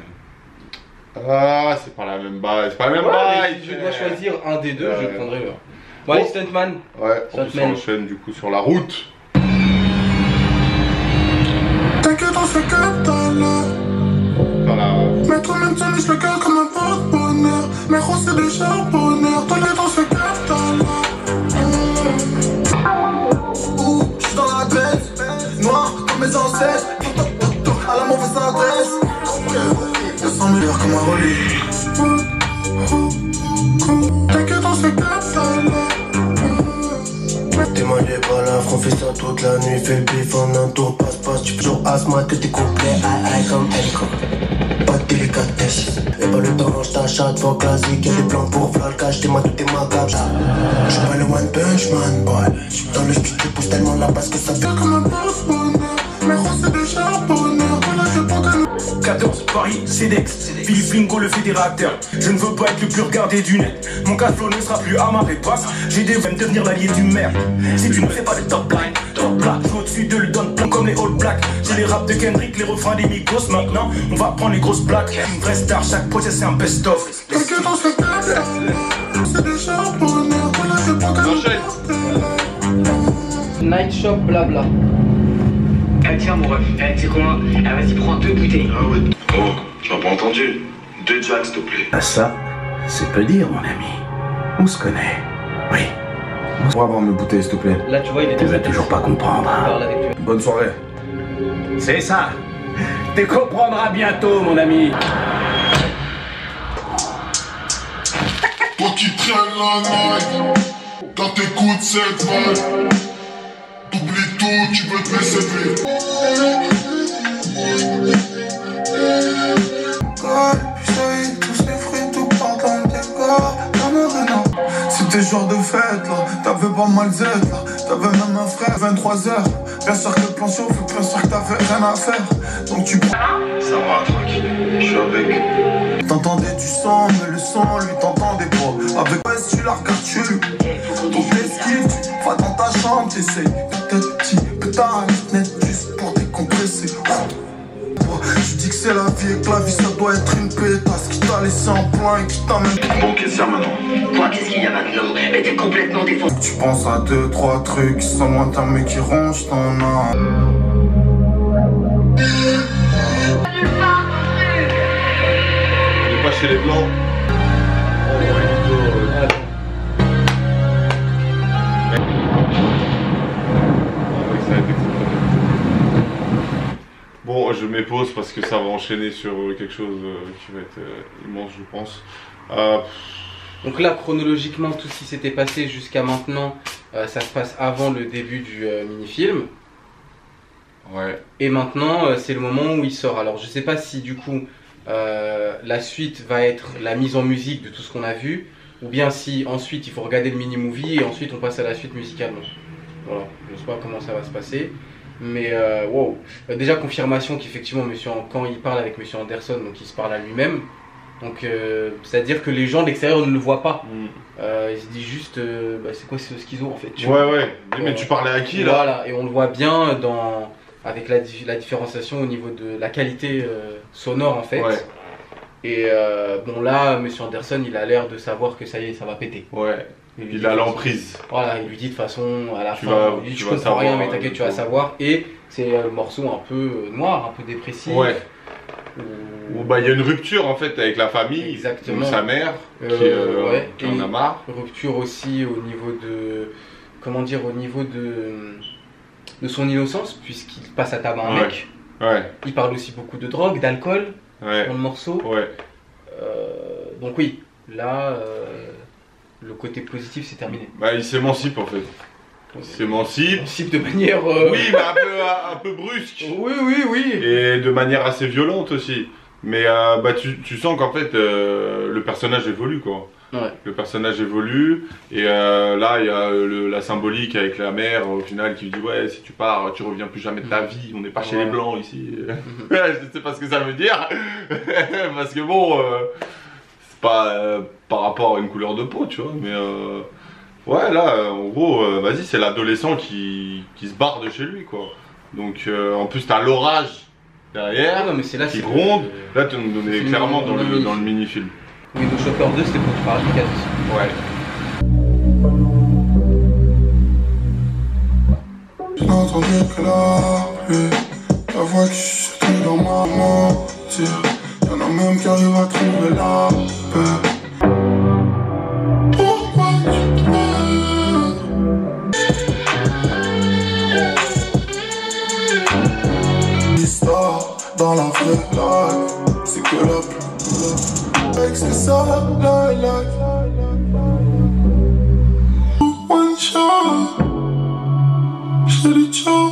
Ah, c'est pas la même base. C'est pas la même Ouais, base. mais si je dois choisir un des deux, je Ouais. prendrai le. Bon, allez, Stuntman. Ouais, on Stuntman. s'enchaîne du coup sur la route. T'inquiète, on fait que t'as Voilà. Mettre même tennis le cœur comme un porte-bonheur. Mais gros, c'est déjà bonheur. T'inquiète, on fait que t'as Ouh, j'suis dans la baisse. Noir comme mes ancêtres. À la mauvaise adresse. deux cent mille heures comme un relais. T'inquiète, on fait que t'as Témoignez pas la on fait ça toute la nuit, fait le bif en un tour, passe, passe, tu fais toujours asthma que tes couplets, aïe, aïe, comme Enco. Pas de délicatesse, et pas le temps, je t'achète, faut classique, y'a des plans pour faire le cash, t'es ma tout, t'es ma cap. J'suis pas le one punch man, boy. Dans le speed, tu pousses tellement là parce que ça fait comme un boss bonheur. Mais gros, c'est déjà bonheur, on a fait pour que quatorze, Paris, Cedex, Philippe Bingo, le fédérateur. Je ne veux pas être le plus regardé du net. Mon cash-flow ne sera plus à ma répasse. J'ai des veines devenir l'allié du maire. Si tu ne fais pas de top line, top black, je au-dessus de le donne plein comme les All Blacks. J'ai les raps de Kendrick, les refrains des Migos. Maintenant, on va prendre les grosses plaques. Une vraie star, chaque projet c'est un best-of. T'inquiète, on se fait Night Shop blabla. Eh tiens mon ref, eh tu sais quoi? Eh vas-y prends deux bouteilles. Ah ouais. Oh, tu m'as pas entendu. Deux jacks s'il te plaît. Ah ça, c'est peu dire mon ami. On se connaît. Oui. On va avoir mes bouteilles s'il te plaît. Là tu vois il est. Tu vas toujours pas comprendre. Bonne soirée. C'est ça. Tu comprendras bientôt mon ami. Toi qui traînes la night, quand t'écoutes cette vibe, t'oublies tout, tu veux te laisser vivre. Tous les fruits, tout part dans tes corps. Non, non, non. C'était jour de fête là, t'avais pas mal Z là. T'avais même un frère, vingt-trois heures. Bien sûr que le plan chauffe, bien sûr que t'avais rien à faire. Donc tu prends. Ça va, tranquille. Je suis avec. T'entendais du sang, mais le son lui t'entendais pas. Avec ouais, si tu la regardes, tu lui. Donc l'esquive, tu vas dans ta chambre, t'essayes. Peut-être petit, peut-être un net juste pour décompresser. Je dis que c'est la vie et que la vie ça doit être une pétasse qui t'a laissé en point et qui t'amène. Bon, qu'est-ce qu'il y a maintenant? Quoi, qu'est-ce qu'il y a maintenant? Mais t'es complètement défoncé. Tu penses à deux, trois trucs qui sont lointains mais qui rongent ton âme. On n'est pas chez les blancs. Bon, je mets pause parce que ça va enchaîner sur quelque chose qui va être immense, je pense. Euh... Donc là, chronologiquement, tout ce qui s'était passé jusqu'à maintenant, euh, ça se passe avant le début du euh, mini-film. Ouais. Et maintenant, euh, c'est le moment où il sort. Alors, je sais pas si du coup, euh, la suite va être la mise en musique de tout ce qu'on a vu, ou bien si ensuite il faut regarder le mini-movie et ensuite on passe à la suite musicalement. Voilà, je sais pas comment ça va se passer. Mais euh, wow, euh, déjà confirmation qu'effectivement monsieur, quand il parle avec monsieur Anderson, donc il se parle à lui-même. Donc euh, c'est à dire que les gens de l'extérieur ne le voient pas. Mm. Euh, il se dit juste, euh, bah, c'est quoi ce schizo en fait. Ouais vois. ouais. Mais, mais tu parlais à qui là? Voilà, et on le voit bien dans avec la, la différenciation au niveau de la qualité euh, sonore en fait. Ouais. Et euh, bon là, monsieur Anderson, il a l'air de savoir que ça y est, ça va péter. Ouais. Il, il a l'emprise. Voilà, il lui dit de toute façon, à la tu fin, vas, il dit, tu je vas comprends rien, mais euh, t'inquiète, tu vas savoir. Et c'est un morceau un peu noir, un peu dépressif. Ouais. Où... Où bah il y a une rupture en fait avec la famille. Exactement. Donc sa mère, euh, qui, euh, ouais. qui en a marre. Rupture aussi au niveau de, comment dire, au niveau de, de son innocence, puisqu'il passe à tabac un ouais. mec. Ouais. Il parle aussi beaucoup de drogue, d'alcool ouais. dans le morceau. Ouais. Euh, donc oui, là, euh, le côté positif c'est terminé. Bah il s'émancipe en fait. Il s'émancipe. S'émancipe de manière... Euh... Oui, mais un peu, un peu brusque. Oui, oui, oui. Et de manière assez violente aussi. Mais euh, bah tu, tu sens qu'en fait euh, le personnage évolue quoi. Ouais. Le personnage évolue et euh, là il y a le, la symbolique avec la mère au final qui lui dit ouais si tu pars tu reviens plus jamais de ta vie, on n'est pas ouais. chez les blancs ici. Je sais pas ce que ça veut dire parce que bon euh, c'est pas euh, par rapport à une couleur de peau tu vois mais euh, ouais là en gros euh, vas-y c'est l'adolescent qui, qui se barre de chez lui quoi. Donc euh, en plus t'as l'orage derrière ah non, mais c'est là, qui gronde, le... là tu nous donnais clairement dans le, dans le mini-film. Oui, donc Chopper deux c'était pour te faire appliquer. Ouais. Je n'entendais que la pluie, la voix qui chutait dans ma mentir. Y'en a même qui arrivent à trouver la paix. Pourquoi tu pleures? L'histoire dans la vraie life, c'est que la pluie. C'est ça la life. One shot, j'ai dit ciao.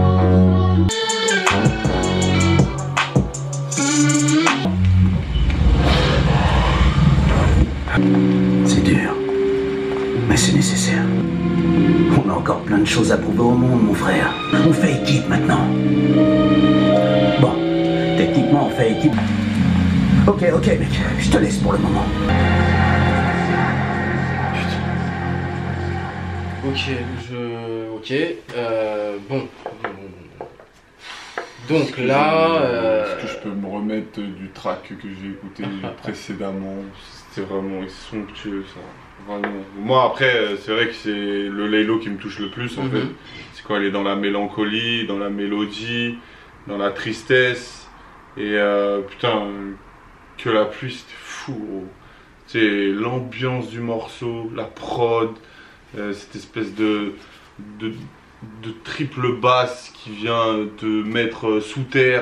C'est dur, mais c'est nécessaire. On a encore plein de choses à prouver au monde, mon frère. On fait équipe maintenant. Bon, techniquement on fait équipe. Ok, ok mec, je te laisse pour le moment. Ok, je... Ok, euh... Bon. Donc là... Euh... Est-ce que je peux me remettre du track que j'ai écouté précédemment? c'est vraiment somptueux ça. Vraiment. Moi après, c'est vrai que c'est le Laylo qui me touche le plus en mm-hmm. fait. C'est quand elle est dans la mélancolie, dans la mélodie, dans la tristesse. Et euh, putain, que la pluie c'était fou. Tu sais, l'ambiance du morceau, la prod, euh, cette espèce de, de, de triple basse qui vient te mettre sous terre.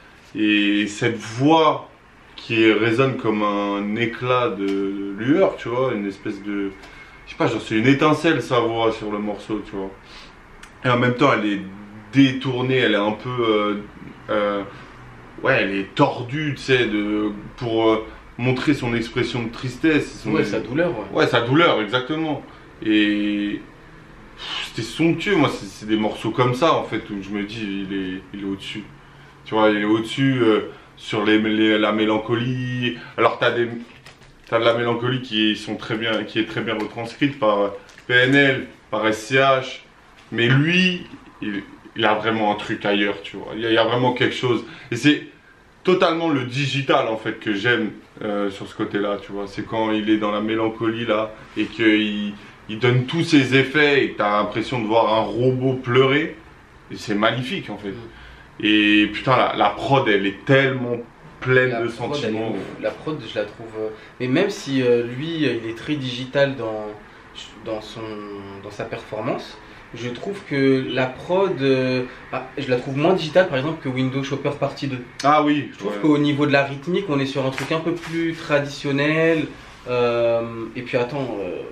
Et cette voix qui résonne comme un éclat de lueur, tu vois, une espèce de... Je sais pas, genre c'est une étincelle sa voix sur le morceau, tu vois. Et en même temps, elle est détournée, elle est un peu... Euh, euh, ouais, elle est tordue, tu sais, de, pour euh, montrer son expression de tristesse. Son, ouais, sa douleur, ouais. Ouais, sa douleur, exactement. Et... C'était somptueux, moi, c'est des morceaux comme ça, en fait, où je me dis, il est, il est au-dessus. Tu vois, il est au-dessus... Euh, sur les, les, la mélancolie. Alors t'as des t'as de la mélancolie qui sont très bien qui est très bien retranscrite par P N L, par S C H, mais lui il, il a vraiment un truc ailleurs, tu vois. Il y a, il y a vraiment quelque chose et c'est totalement le digital en fait que j'aime euh, sur ce côté-là, tu vois. C'est quand il est dans la mélancolie là et qu'il il donne tous ses effets et t'as l'impression de voir un robot pleurer et c'est magnifique en fait. Et putain, la, la prod, elle est tellement pleine la de prod, sentiments. Est, la prod, je la trouve... Euh, mais même si euh, lui, il est très digital dans, dans, son, dans sa performance, je trouve que la prod, euh, ah, je la trouve moins digitale par exemple que Window Shopper Partie deux. Ah oui. Je trouve ouais. qu'au niveau de la rythmique, on est sur un truc un peu plus traditionnel. Euh, et puis attends... Euh,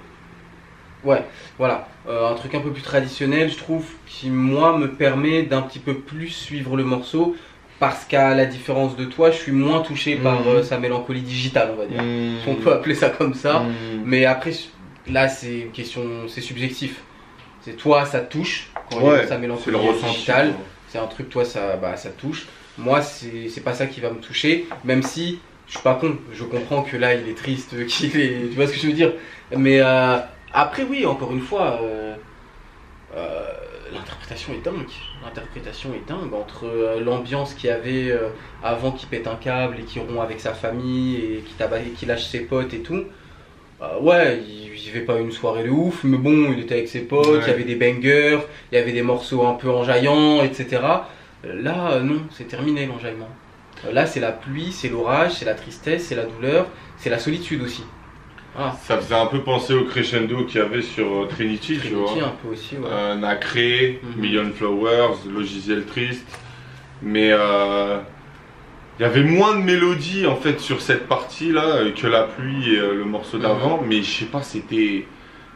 ouais, voilà. Euh, un truc un peu plus traditionnel, je trouve, qui moi me permet d'un petit peu plus suivre le morceau parce qu'à la différence de toi, je suis moins touché mmh. par euh, sa mélancolie digitale, on va dire. Mmh. On peut appeler ça comme ça, mmh. mais après, là, c'est une question, c'est subjectif. C'est toi, ça te touche quand ouais, il y a sa mélancolie digitale. C'est un truc, toi, ça, bah, ça te touche. Moi, c'est pas ça qui va me toucher, même si je suis pas con. Je comprends que là, il est triste, qu'il est, tu vois ce que je veux dire. Mais euh, après, oui, encore une fois, euh, euh, l'interprétation est dingue. L'interprétation est dingue entre euh, l'ambiance qu'il y avait euh, avant qu'il pète un câble et qu'il rompt avec sa famille et qu'il qui lâche ses potes et tout. Euh, ouais, il vivait pas une soirée de ouf, mais bon, il était avec ses potes, ouais. Il y avait des bangers, il y avait des morceaux un peu enjaillants, et cetera. Euh, là, euh, non, c'est terminé l'enjaillement. Euh, là, c'est la pluie, c'est l'orage, c'est la tristesse, c'est la douleur, c'est la solitude aussi. Ah. Ça faisait un peu penser au crescendo qu'il y avait sur euh, Trinity, Trinity, tu vois. un peu aussi, ouais. Euh, Nacré, mm-hmm. Million Flowers, Logiciel Triste. Mais euh, il y avait moins de mélodie en fait sur cette partie-là que la pluie et euh, le morceau d'avant. Mm-hmm. Mais je sais pas, c'était...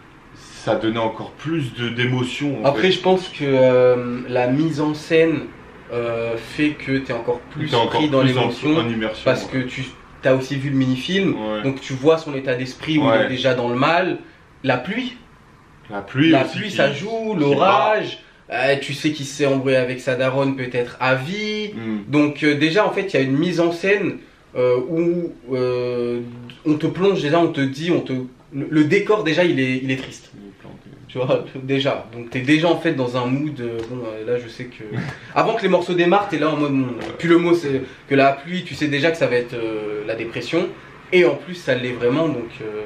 Ça donnait encore plus d'émotion. Après, fait. je pense que euh, la mise en scène euh, fait que tu es encore plus es pris dans l'émotion. Parce ouais. que tu... T'as aussi vu le mini-film, ouais. Donc tu vois son état d'esprit où ouais. Il est déjà dans le mal. La pluie, la pluie, la aussi pluie qui, ça joue, l'orage. Euh, tu sais qu'il s'est embrouillé avec sa daronne peut-être à vie. Mm. Donc euh, déjà en fait il y a une mise en scène euh, où euh, on te plonge déjà, on te dit, on te le, le décor déjà il est il est triste. Tu vois, déjà, donc t'es déjà en fait dans un mood, euh, bon là je sais que... Avant que les morceaux démarrent, t'es là en mode, bon, puis le mot c'est que la pluie, tu sais déjà que ça va être euh, la dépression, et en plus ça l'est vraiment, donc euh,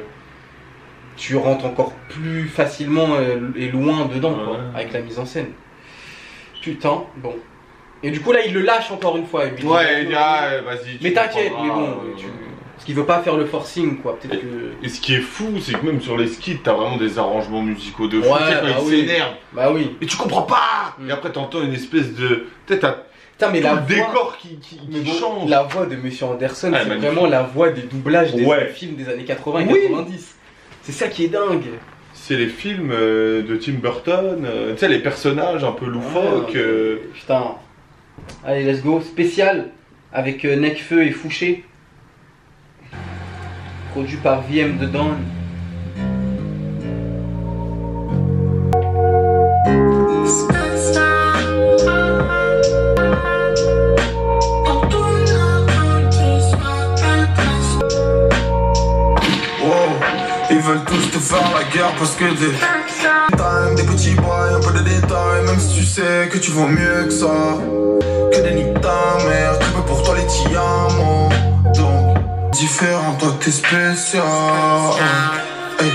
tu rentres encore plus facilement euh, et loin dedans, quoi, ouais. Avec la mise en scène. Putain, bon. Et du coup là il le lâche encore une fois. Il ouais, il ah, vas-y. Mais t'inquiète, mais bon, euh, tu... Parce qu'il veut pas faire le forcing, quoi. Peut-être que... Et ce qui est fou, c'est que même sur les skits, t'as vraiment des arrangements musicaux de fou. Ouais, tu sais, quand bah il oui. s'énerve. Bah oui. Et tu comprends pas. Mm. Et après, t'entends une espèce de. Peut-être t'as. Putain, mais la le voix... décor qui, qui, qui bon, change. La voix de Monsieur Anderson, ah, c'est magnifique. vraiment la voix des doublages des ouais. films des années quatre-vingts et oui. quatre-vingt-dix. C'est ça qui est dingue. C'est les films euh, de Tim Burton. Euh, tu sais, les personnages un peu loufoques. Ah, euh... Putain. Allez, let's go. Spécial avec euh, Necfeu et Fouché. Produit par V M The Dawn. Ils veulent tous te faire la guerre parce que des time, des petits bails, un peu de détails. Même si tu sais que tu vaux mieux que ça, que des niques ta mère, tu peux pour toi les tiamos. Donc Différent, toi t'es spécial. Hey.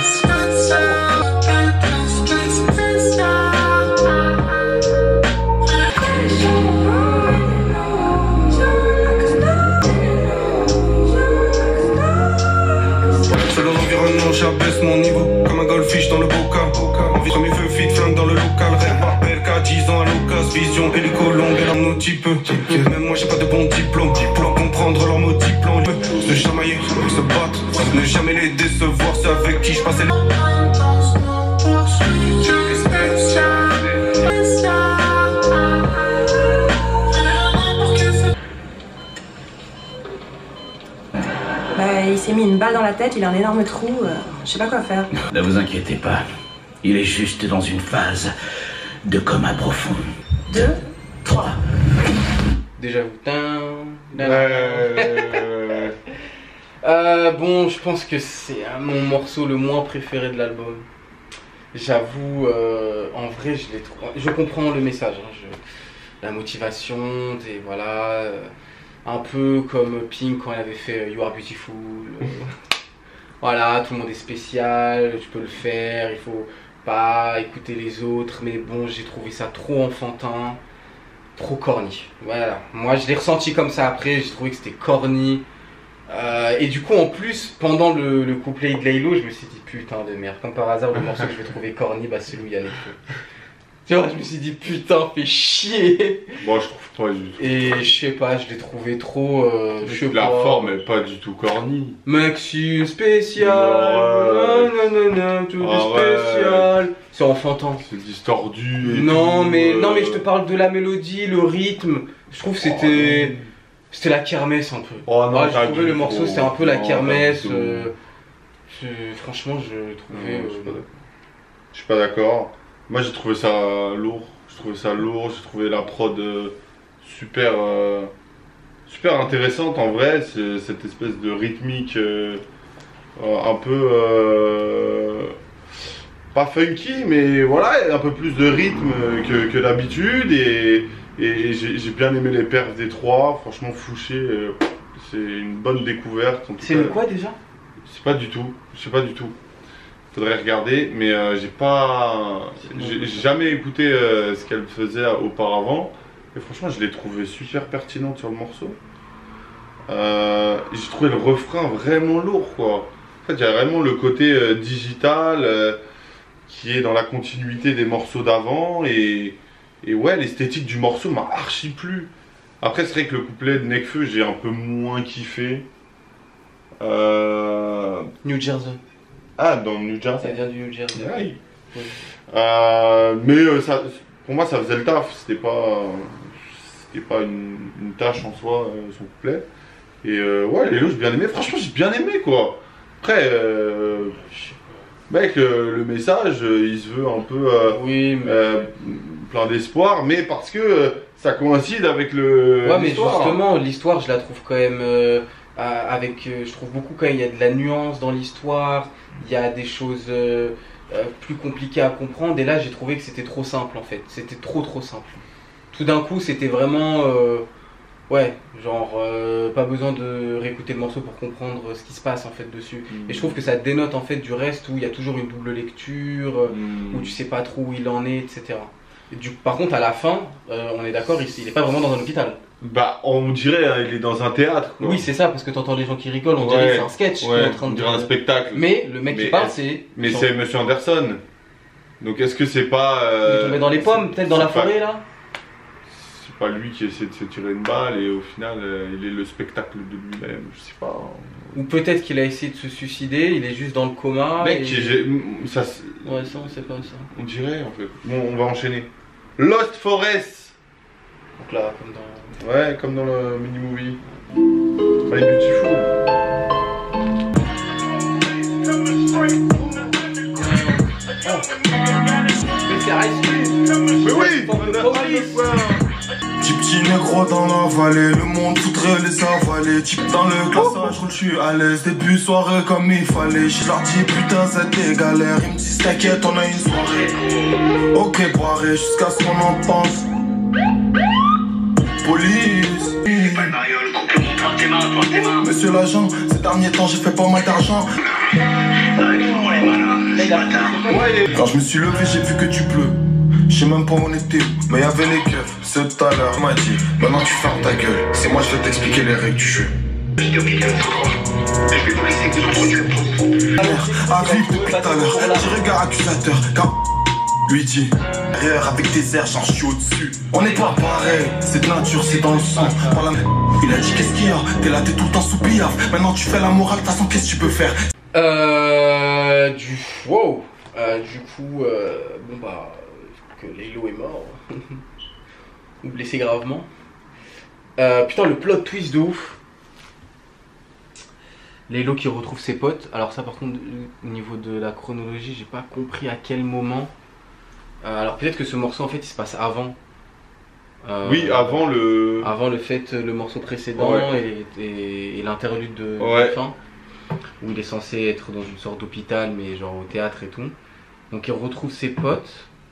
Selon l'environnement, j'abaisse mon niveau. Comme un goldfish dans le bocal. Envie comme il veut, vite, flingue dans le local. Rêve par belle qu'à dix ans à l'occasion. Vision hélico longue, elle en un petit peu. Même moi, j'ai pas de bon diplôme. Pour comprendre leur mot diplôme. Se chamailler, se battre. Ne jamais les décevoir, c'est avec qui je passais les. Bah, il s'est mis une balle dans la tête, il a un énorme trou, euh, je sais pas quoi faire. Ne vous inquiétez pas, il est juste dans une phase de coma profond. Deux, trois. Déjà vous. Euh... euh, bon, je pense que c'est mon morceau le moins préféré de l'album. J'avoue, euh, en vrai, je l'ai trouvé. Je comprends le message, hein, je... la motivation, des voilà. Euh... Un peu comme Pink quand elle avait fait You Are Beautiful. Euh, voilà, tout le monde est spécial, tu peux le faire, il faut pas écouter les autres. Mais bon, j'ai trouvé ça trop enfantin, trop corny. Voilà, moi je l'ai ressenti comme ça après, j'ai trouvé que c'était corny. Euh, et du coup, en plus, pendant le, le couplet de Laylo, je me suis dit putain de merde. Comme par hasard, le morceau que je vais trouver corny, bah celui où il y a les feux. Tu vois, je me suis dit putain, fais chier. Moi, je trouve pas du tout. Et je sais pas, je l'ai trouvé trop. Euh, je sais la pas. forme est pas du tout corny. Maxime spécial. Non, non, non, non, tout ah, spécial. Ouais. C'est enfantin. C'est distordu. Et non, tout, mais euh... non, mais je te parle de la mélodie, le rythme. Je trouve que c'était. Oh, c'était la kermesse un peu. Oh non, ah, j'ai trouvé le morceau, c'était un peu la non, kermesse. Euh, je, franchement, je trouvais. Non, euh, je suis pas d'accord. Moi j'ai trouvé ça lourd, j'ai trouvé ça lourd, j'ai trouvé la prod euh, super, euh, super intéressante en vrai, c'est cette espèce de rythmique euh, un peu, euh, pas funky mais voilà, un peu plus de rythme que, que d'habitude et, et j'ai bien aimé les perfs des trois, franchement Fouché, euh, c'est une bonne découverte. C'est le quoi déjà? C'est pas du tout, je sais pas du tout. Faudrait regarder, mais euh, j'ai pas, j'ai jamais écouté euh, ce qu'elle faisait auparavant. Et franchement, je l'ai trouvé super pertinente sur le morceau. Euh, j'ai trouvé le refrain vraiment lourd, quoi. En fait, il y a vraiment le côté euh, digital euh, qui est dans la continuité des morceaux d'avant. Et, et ouais, l'esthétique du morceau m'a archi plu. Après, c'est vrai que le couplet de Nekfeu, j'ai un peu moins kiffé. Euh... New Jersey. Ah, dans le New Jersey. Ça vient du New Jersey. Ouais. Oui. Euh, mais euh, ça, pour moi, ça faisait le taf. C'était pas, c'était pas une, une tâche en soi, euh, son couplet. Et euh, ouais, Laylo, j'ai bien aimé. Franchement, j'ai bien aimé, quoi. Après, euh, mec, euh, le message, euh, il se veut un peu euh, oui, mais... euh, plein d'espoir, mais parce que euh, ça coïncide avec le. Ouais, mais justement, l'histoire, je la trouve quand même. Euh, avec, euh, je trouve beaucoup quand même, il y a de la nuance dans l'histoire. Il y a des choses euh, euh, plus compliquées à comprendre et là j'ai trouvé que c'était trop simple en fait, c'était trop trop simple. Tout d'un coup c'était vraiment, euh, ouais, genre euh, pas besoin de réécouter le morceau pour comprendre ce qui se passe en fait dessus. Mmh. Et je trouve que ça dénote en fait du reste où il y a toujours une double lecture, mmh. où tu sais pas trop où il en est, et cetera. Et du, par contre à la fin, euh, on est d'accord, il, il est pas vraiment dans un hôpital. Bah, on dirait, hein, il est dans un théâtre. Quoi. Oui, c'est ça, parce que t'entends les gens qui rigolent, on ouais, dirait que c'est un sketch. Ouais, qui est en train de... on dirait un spectacle. Mais le mec mais qui parle, c'est. Mais c'est Monsieur Anderson. Donc est-ce que c'est pas. Euh... Il est tombé dans les pommes, peut-être dans la pas... forêt là? C'est pas lui qui essaie de se tirer une balle et au final, euh, il est le spectacle de lui-même, je sais pas. Ou peut-être qu'il a essayé de se suicider, il est juste dans le coma. Mec, et... j'ai. Ça, ouais, ça, on sait pas ça. On dirait en fait. Bon, on va enchaîner. Lost Forest. Donc là, comme dans. Ouais, comme dans le mini-movie. Allez, Beautiful. Mais c'est Ice Mais oui, Petit petit négro dans la vallée, le monde voudrait les avaler. Type dans le classage, je suis à l'aise. Début soirée comme il fallait. Je leur dis putain, c'était galère. Ils me disent t'inquiète, on a une soirée. Ok, boiré jusqu'à ce qu'on en pense. Police. Monsieur l'agent, Ces derniers temps, j'ai fait pas mal d'argent. Quand je me suis levé, j'ai vu que tu pleures. Je sais même pas où on était, mais y'avait les keufs. C'est tout à l'heure, il m'a dit, maintenant tu fermes ta gueule. C'est moi, je vais t'expliquer les règles du jeu. Arrive depuis tout à l'heure, j'ai regard accusateur. Car lui dit, derrière avec tes airs, j'en suis au-dessus. On n'est pas pareil, c'est de nature, c'est dans le sang. Voilà. Il a dit qu'est-ce qu'il y a, t'es là, t'es tout le temps sous piaf. Maintenant tu fais la morale, de toute façon qu'est-ce que tu peux faire? Euh. Du. Wow. Euh, du coup, euh, bon bah. Que Laylo est mort. Ou blessé gravement. Euh, putain, le plot twist de ouf. Laylo qui retrouve ses potes. Alors, ça, par contre, au niveau de la chronologie, j'ai pas compris à quel moment. Euh, alors, peut-être que ce morceau, en fait, il se passe avant. Euh, oui, avant le. Avant le fait, le morceau précédent ouais. et, et, et l'interlude de, ouais. de fin. Où il est censé être dans une sorte d'hôpital, mais genre au théâtre et tout. Donc, il retrouve ses potes.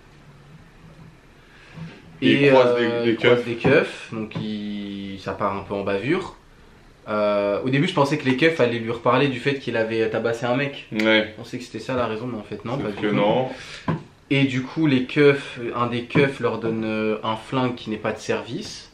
Et, et il croise euh, des, des, keufs. des keufs, donc il, ça part un peu en bavure. Euh, au début, je pensais que les keufs allaient lui reparler du fait qu'il avait tabassé un mec. Ouais. Je pensais que c'était ça la raison, mais en fait non. Pas que non. Et du coup, les keufs, un des keufs leur donne un flingue qui n'est pas de service.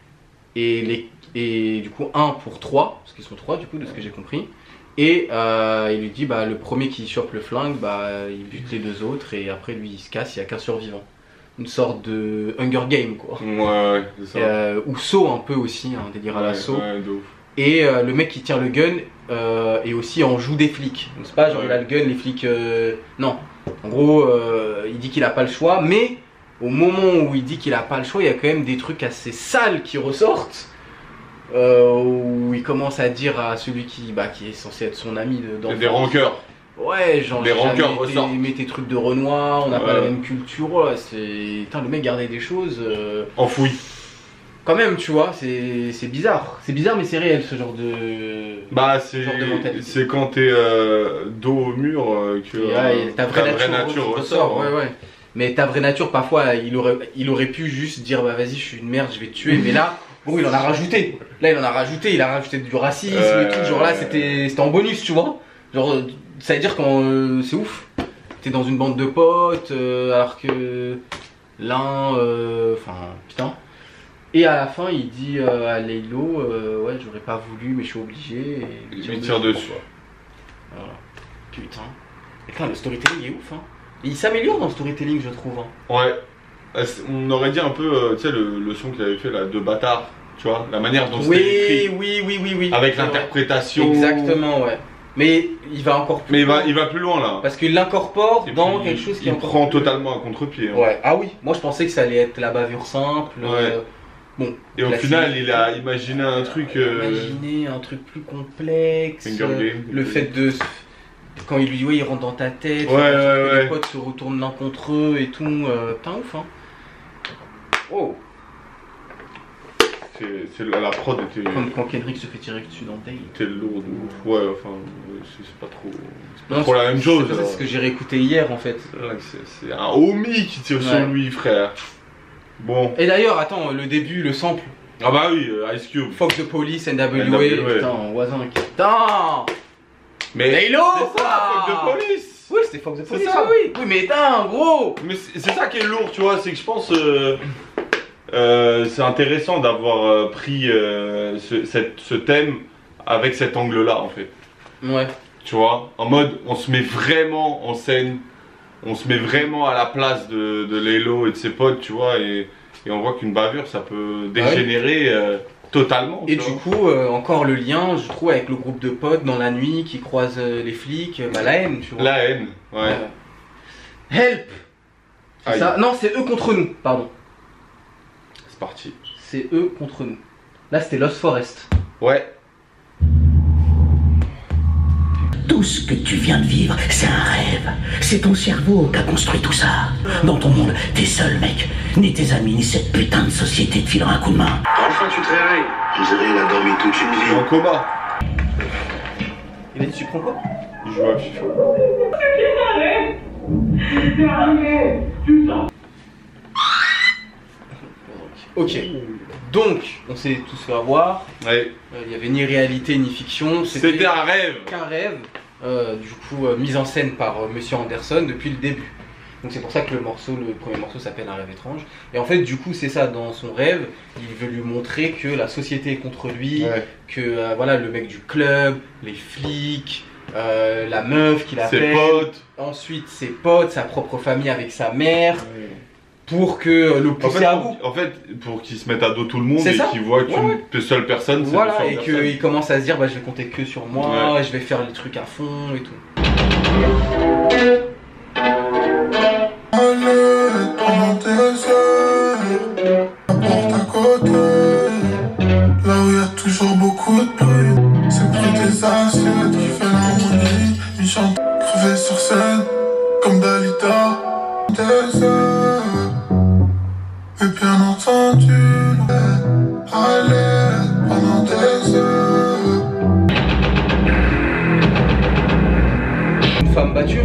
Et, les, et du coup, un pour trois, parce qu'ils sont trois du coup, de ce que j'ai compris. Et euh, il lui dit, bah, le premier qui chope le flingue, bah, il bute les deux autres et après lui il se casse, il n'y a qu'un survivant. Une sorte de Hunger Game quoi. Ouais, c'est ça. Euh, ou saut un peu aussi, un délire ouais, à la saut. Ouais, et euh, le mec qui tient le gun euh, est aussi en joue des flics. Donc c'est pas genre ouais. il a le gun, les flics. Euh... Non. En gros, euh, il dit qu'il a pas le choix, mais au moment où il dit qu'il a pas le choix, il y a quand même des trucs assez sales qui ressortent. Euh, où il commence à dire à celui qui, bah, qui est censé être son ami d'enfance. Des rancœurs. Ouais, genre, les rancœurs ressortent. Mets tes trucs de Renoir, on n'a ouais. pas la même culture. Ouais, c'est. Putain, le mec gardait des choses. Euh... Enfoui. Quand même, tu vois, c'est bizarre. C'est bizarre, mais c'est réel ce genre de. Bah, c'est quand t'es euh, dos au mur euh, que ouais, euh, ta vraie, ta nature, vraie nature ressort. ressort ouais, ouais. Mais ta vraie nature, parfois, il aurait, il aurait pu juste dire bah vas-y, je suis une merde, je vais te tuer. Mais là, bon, il en a rajouté. Là, il en a rajouté. Il a rajouté du racisme euh... et tout. Genre là, c'était en bonus, tu vois. Genre. Ça veut dire quand euh, c'est ouf, t'es dans une bande de potes, euh, alors que l'un, enfin euh, putain. Et à la fin il dit euh, à Laylo, euh, ouais j'aurais pas voulu mais je suis obligé. Et il lui tire dessus. dessus. Voilà. Putain. Et putain le storytelling est ouf hein. Et il s'améliore dans le storytelling je trouve. Hein. Ouais. On aurait dit un peu, euh, tu sais le, le son qu'il avait fait là, de bâtard, tu vois, la manière dont oui, c'était écrit. Oui oui oui oui. Avec l'interprétation. Exactement ouais. Mais il va encore plus Mais il loin. va, il va plus loin là. Parce qu'il l'incorpore dans quelque chose qui il est encore prend plus... totalement à contre-pied. Hein. Ouais. Ah oui, moi je pensais que ça allait être la bavure simple. Ouais. Euh... Bon. Et au final, il a imaginé un truc. Euh... Imaginé un truc plus complexe. Finger game. Le fait de. Quand il lui dit, ouais, il rentre dans ta tête. Ouais, ouais, ouais. Les potes se retournent l'un contre eux et tout. Euh... Putain, ouf, hein. Oh. C'est la, la prod était. Comme quand Kendrick se fait tirer dessus dans Dale. C'était lourd de ouf. Ouais, enfin, c'est pas trop. C'est pas trop la même chose. C'est ce que j'ai réécouté hier en fait. C'est un homie qui tire ouais. sur lui, frère. Bon. Et d'ailleurs, attends, le début, le sample. Ah bah oui, Ice Cube. Fox the Police, N W A. Putain, Wazin. Putain. Mais Laylo, c'est ça, Fox the Police. Oui, c'était Fox the Police. Ça. Oui. oui, mais putain, gros. Mais c'est ça qui est lourd, tu vois, c'est que je pense. Euh... Euh, c'est intéressant d'avoir euh, pris euh, ce, cette, ce thème avec cet angle-là en fait. Ouais. Tu vois, en mode on se met vraiment en scène, on se met vraiment à la place de, de Laylo et de ses potes, tu vois, et, et on voit qu'une bavure ça peut dégénérer ouais. euh, totalement. Et du vois. coup, euh, encore le lien, je trouve, avec le groupe de potes dans la nuit qui croisent euh, les flics, bah, la haine, tu vois. La haine, ouais. ouais. Help! Ça non, c'est eux contre nous, pardon. C'est parti. C'est eux contre nous. Là, c'était Lost Forest. Ouais. Tout ce que tu viens de vivre, c'est un rêve. C'est ton cerveau qui a construit tout ça. Dans ton monde, t'es seul, mec. Ni tes amis, ni cette putain de société te filera un coup de main. Enfin, tu te réveilles. On dirait qu'il a dormi toute une vie. En coma. Il a dit tu prends quoi? Il joue à FIFA. C'est arrivé. Tu sens. Ok, donc on s'est tous fait avoir. Il ouais. euh, n'y avait ni réalité ni fiction. C'était un rêve. Qu'un rêve. Euh, du coup, euh, mise en scène par euh, Monsieur Anderson depuis le début. Donc c'est pour ça que le morceau, le premier morceau s'appelle Un rêve étrange. Et en fait, du coup, c'est ça. Dans son rêve, il veut lui montrer que la société est contre lui, ouais. que euh, voilà, le mec du club, les flics. Euh, la meuf qu'il appelle, ses potes, ensuite ses potes, sa propre famille avec sa mère, ouais. pour que le pousser en fait, à bout. En fait, pour qu'il se mette à dos tout le monde et qu'il voit qu'une ouais. seule personne, c'est voilà, et qu'il commence à se dire, bah, je vais compter que sur moi, ouais. je vais faire les trucs à fond et tout. Allez, pendant tes heures, la porte à côté, là où il y a toujours beaucoup de bruit. C'est plus des assiettes qui fait l'harmonie. Une chante crevée sur scène, comme Dalida. Des heures, et bien entendu, allez, pendant des heures. Une femme battue.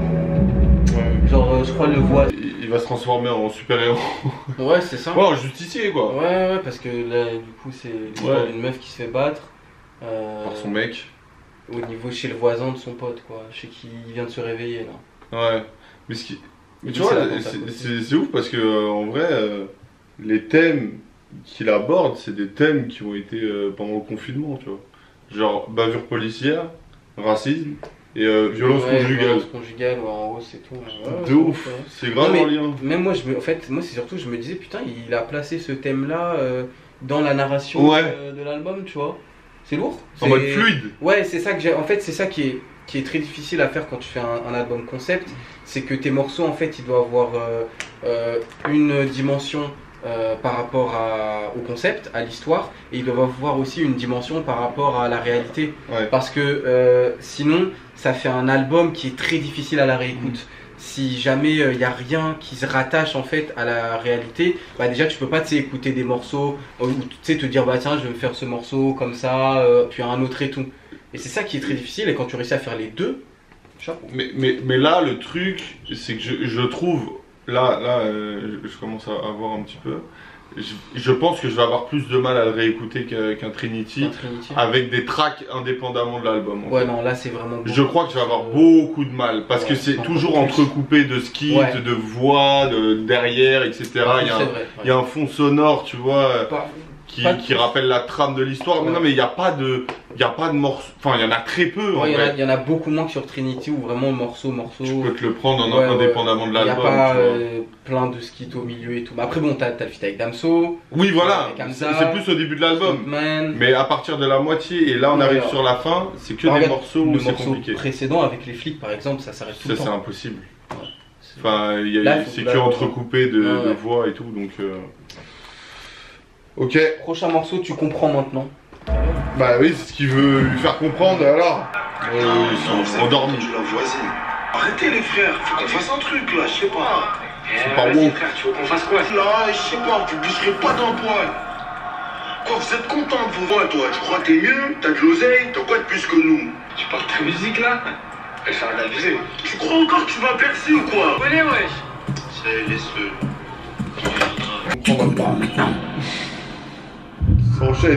Ouais. Genre, euh, je crois le voit. Il, il va se transformer en super-héros. Ouais, c'est ça. Ouais, en justicier quoi. Ouais, ouais, parce que là, du coup, c'est ouais. une meuf qui se fait battre. Euh, par son mec. Au niveau chez le voisin de son pote, quoi. Chez qui il vient de se réveiller là. Ouais. Mais, ce qui... Mais tu vois, c'est ouf parce que euh, en vrai, euh, les thèmes qu'il aborde, c'est des thèmes qui ont été euh, pendant le confinement, tu vois. Genre bavure policière, racisme et euh, violence ouais, conjugale. Violence conjugale, ouais, en gros, c'est tout. Ouais, de ouf, c'est grave en lien. Même moi, je me, en fait, moi, c'est surtout, je me disais, putain, il a placé ce thème-là euh, dans la narration ouais. euh, de l'album, tu vois. C'est lourd. En mode fluide. Ouais, c'est ça que j'ai. En fait, c'est ça qui est, qui est très difficile à faire quand tu fais un, un album concept. C'est que tes morceaux, en fait, ils doivent avoir euh, euh, une dimension euh, par rapport à, au concept, à l'histoire, et ils doivent avoir aussi une dimension par rapport à la réalité. Ouais. Parce que euh, sinon, ça fait un album qui est très difficile à la réécoute. Mmh. Si jamais il euh, n'y a rien qui se rattache en fait à la réalité, bah déjà tu peux pas écouter des morceaux ou te dire bah tiens je vais me faire ce morceau comme ça, euh, puis un autre et tout. Et c'est ça qui est très difficile, et quand tu réussis à faire les deux, chapeau. Mais, mais, mais là le truc c'est que je, je trouve, là, là euh, je, je commence à voir un petit peu, je, je pense que je vais avoir plus de mal à le réécouter qu'un qu'un Trinity, Trinity, avec des tracks indépendamment de l'album. Ouais, fait. non, là c'est vraiment. Je crois que je vais avoir beaucoup de mal parce ouais, que c'est toujours entrecoupé de skits, ouais. de voix, de derrière, et cetera. Il y a un, vrai, ouais. il y a un fond sonore, tu vois. Pas, Qui, qui rappelle la trame de l'histoire, ouais. mais non mais il n'y a pas de, il y a pas de morceau, enfin il y en a très peu. Il ouais, y, y en a beaucoup moins que sur Trinity où vraiment morceau morceau. Tu peux te le prendre en ouais, indépendamment ouais. de l'album. Il n'y a pas euh, plein de skits au milieu et tout. Mais après bon, t'as as le feat avec Damso. Oui voilà, c'est plus au début de l'album. Mais à partir de la moitié et là on ouais, arrive alors. sur la fin, c'est que Alors, des morceaux où c'est compliqué. Le morceau précédent avec les flics par exemple, ça s'arrête tout le temps. Ça c'est impossible. Ouais. Enfin c'est que entrecoupé de, ouais, de ouais. voix et tout donc. Euh... Ok. Prochain morceau, tu comprends maintenant. Bah oui, c'est ce qu'il veut lui faire comprendre alors. Euh, ils sont endormis. La voisine. Arrêtez les frères, faut qu'on fasse un truc là, je sais pas. C'est pas bon. Frère, tu veux qu'on fasse quoi là? Je sais pas, vous glisserez pas dans le poil. Quoi, vous êtes content de vous voir toi? Tu crois que t'es mieux? T'as de l'oseille? T'as quoi de plus que nous? Tu parles de ta musique là? Elle s'arrête d'abuser. Tu crois encore que tu vas percer ou quoi? Venez wesh. C'est laisse-le. Tu comprends maintenant. Ça enchaîne.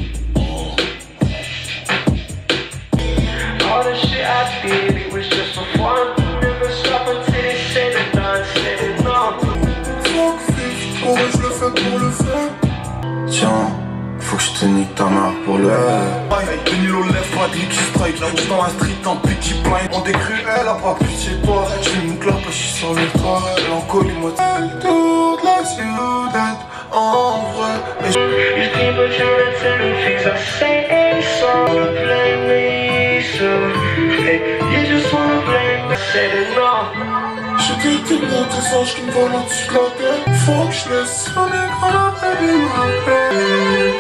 All the shit I did, it was just for fun. Never stop until they said it done, said it no. Oh ouais, je le fais pour le faire. Tiens, faut que je te nique ta mère pour le faire. Benilo lève pas de lick strike. Là où dans la street en petit blind. On décrit, elle a pas pitié de toi. J'ai une clap, je suis sur le toit. Elle en colle, moi le tour de la ciudad. En vrai, et These people trying to tell me things I say, so blame me, so hey, you just wanna blame me, said it no. J'ai quitté mon tessage qui me vole au-dessus de la tête. Faut que je laisse sonner quand la baby m'appelle.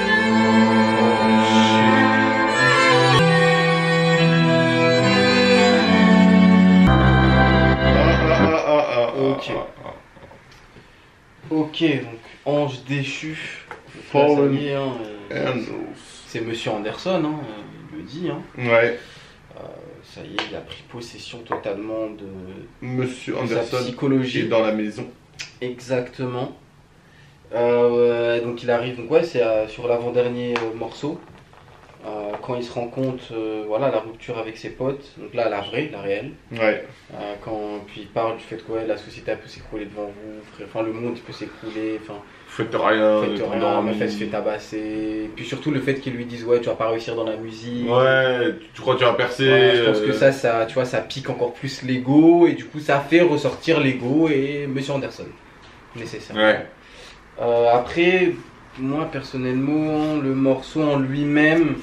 Ok. Ok, donc Ange déchu. Fallen hein, c'est Monsieur Anderson, hein, il le dit. Hein. Ouais. Euh, ça y est, il a pris possession totalement de, Monsieur de Anderson sa psychologie. est dans la maison. Exactement. Euh, donc il arrive, donc ouais, c'est euh, sur l'avant-dernier euh, morceau. Euh, quand il se rend compte, euh, voilà, la rupture avec ses potes, donc là la vraie, la réelle. Ouais. Euh, quand puis il parle du fait que ouais, la société peut s'écrouler devant vous, frère. Enfin le monde peut s'écrouler, enfin. Faites rien. Faites rien, la meuf elle se fait tabasser. Puis surtout le fait qu'ils lui disent ouais, tu vas pas réussir dans la musique. Ouais, tu crois que tu vas percer. Ouais, je pense euh... que ça, ça, tu vois, ça pique encore plus l'ego et du coup ça fait ressortir l'ego et Monsieur Anderson. Nécessaire. Ouais. Euh, après, moi personnellement, le morceau en lui-même.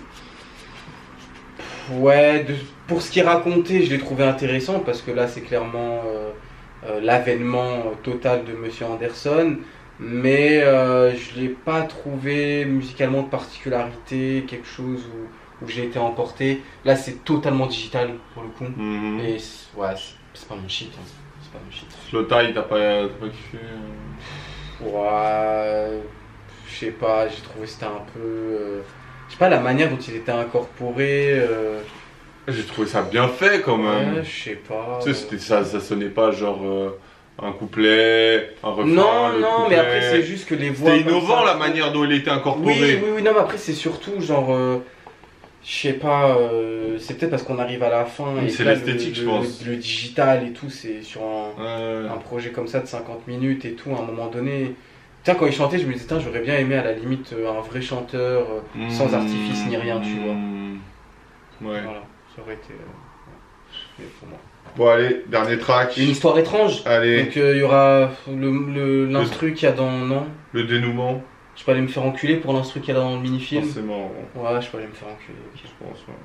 Ouais, de, pour ce qui est raconté, je l'ai trouvé intéressant parce que là c'est clairement euh, euh, l'avènement total de Monsieur Anderson, mais euh, je l'ai pas trouvé musicalement de particularité, quelque chose où, où j'ai été emporté. Là c'est totalement digital pour le coup, mm-hmm. et ouais, c'est pas mon shit, hein. C'est pas mon shit. Slow Tie, t'as pas, pas kiffé euh... Ouais, je sais pas, j'ai trouvé c'était un peu... Euh, je sais pas la manière dont il était incorporé. Euh... J'ai trouvé ça bien fait quand même. Ouais, je sais pas. Tu sais, c'était ça, ça sonnait pas genre euh, un couplet, un refrain. Non, le non, couplet. mais après c'est juste que les voix. C'était innovant ça, la manière dont il était incorporé. Oui, oui, oui, non, mais après c'est surtout genre. Euh, je sais pas, euh, c'est peut-être parce qu'on arrive à la fin. C'est l'esthétique, je pense. Le, le digital et tout, c'est sur un, ouais. un projet comme ça de cinquante minutes et tout, à un moment donné. Tiens, quand il chantait, je me disais, j'aurais bien aimé à la limite un vrai chanteur, mmh, sans artifice ni rien, tu vois. Ouais. Voilà, ça aurait été. Euh, pour moi. Bon, allez, dernier track. Une histoire étrange. Allez. Donc, il euh, y aura l'instru qu'il y a dans. Non. Le dénouement. Je peux aller me faire enculer pour l'instru qu'il y a dans le mini-film. Forcément. Ouais, je peux aller me faire enculer. Okay. Je pense, ouais.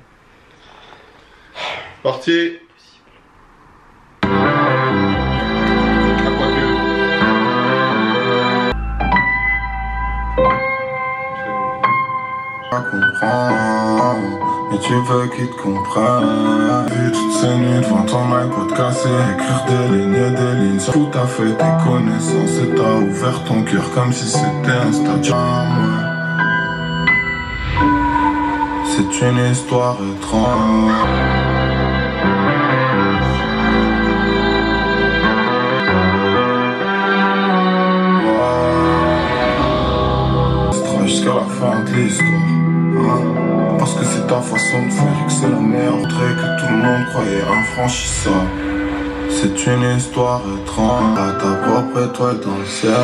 Parti. Comprends, mais tu veux qu'ils te comprennent. Vu toutes ces nuits devant ton iPod cassé, écrire des lignes et des lignes sur tout à fait tes connaissances. Et t'as ouvert ton cœur comme si c'était un stadium. C'est une histoire étrange. Ouais. Jusqu'à la fin de l'histoire. Parce que c'est ta façon de faire et que c'est la meilleure entrée que tout le monde croyait infranchissable. C'est une histoire étrange, à ta propre étoile dans le ciel.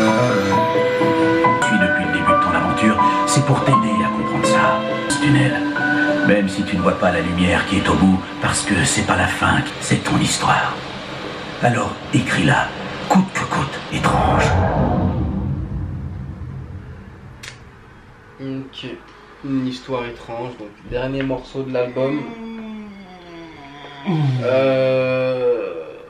Puis depuis le début de ton aventure, c'est pour t'aider à comprendre ça, ce tunnel. Même si tu ne vois pas la lumière qui est au bout, parce que c'est pas la fin, c'est ton histoire. Alors écris-la, coûte que coûte, étrange. Ok. Une histoire étrange, donc dernier morceau de l'album. Euh...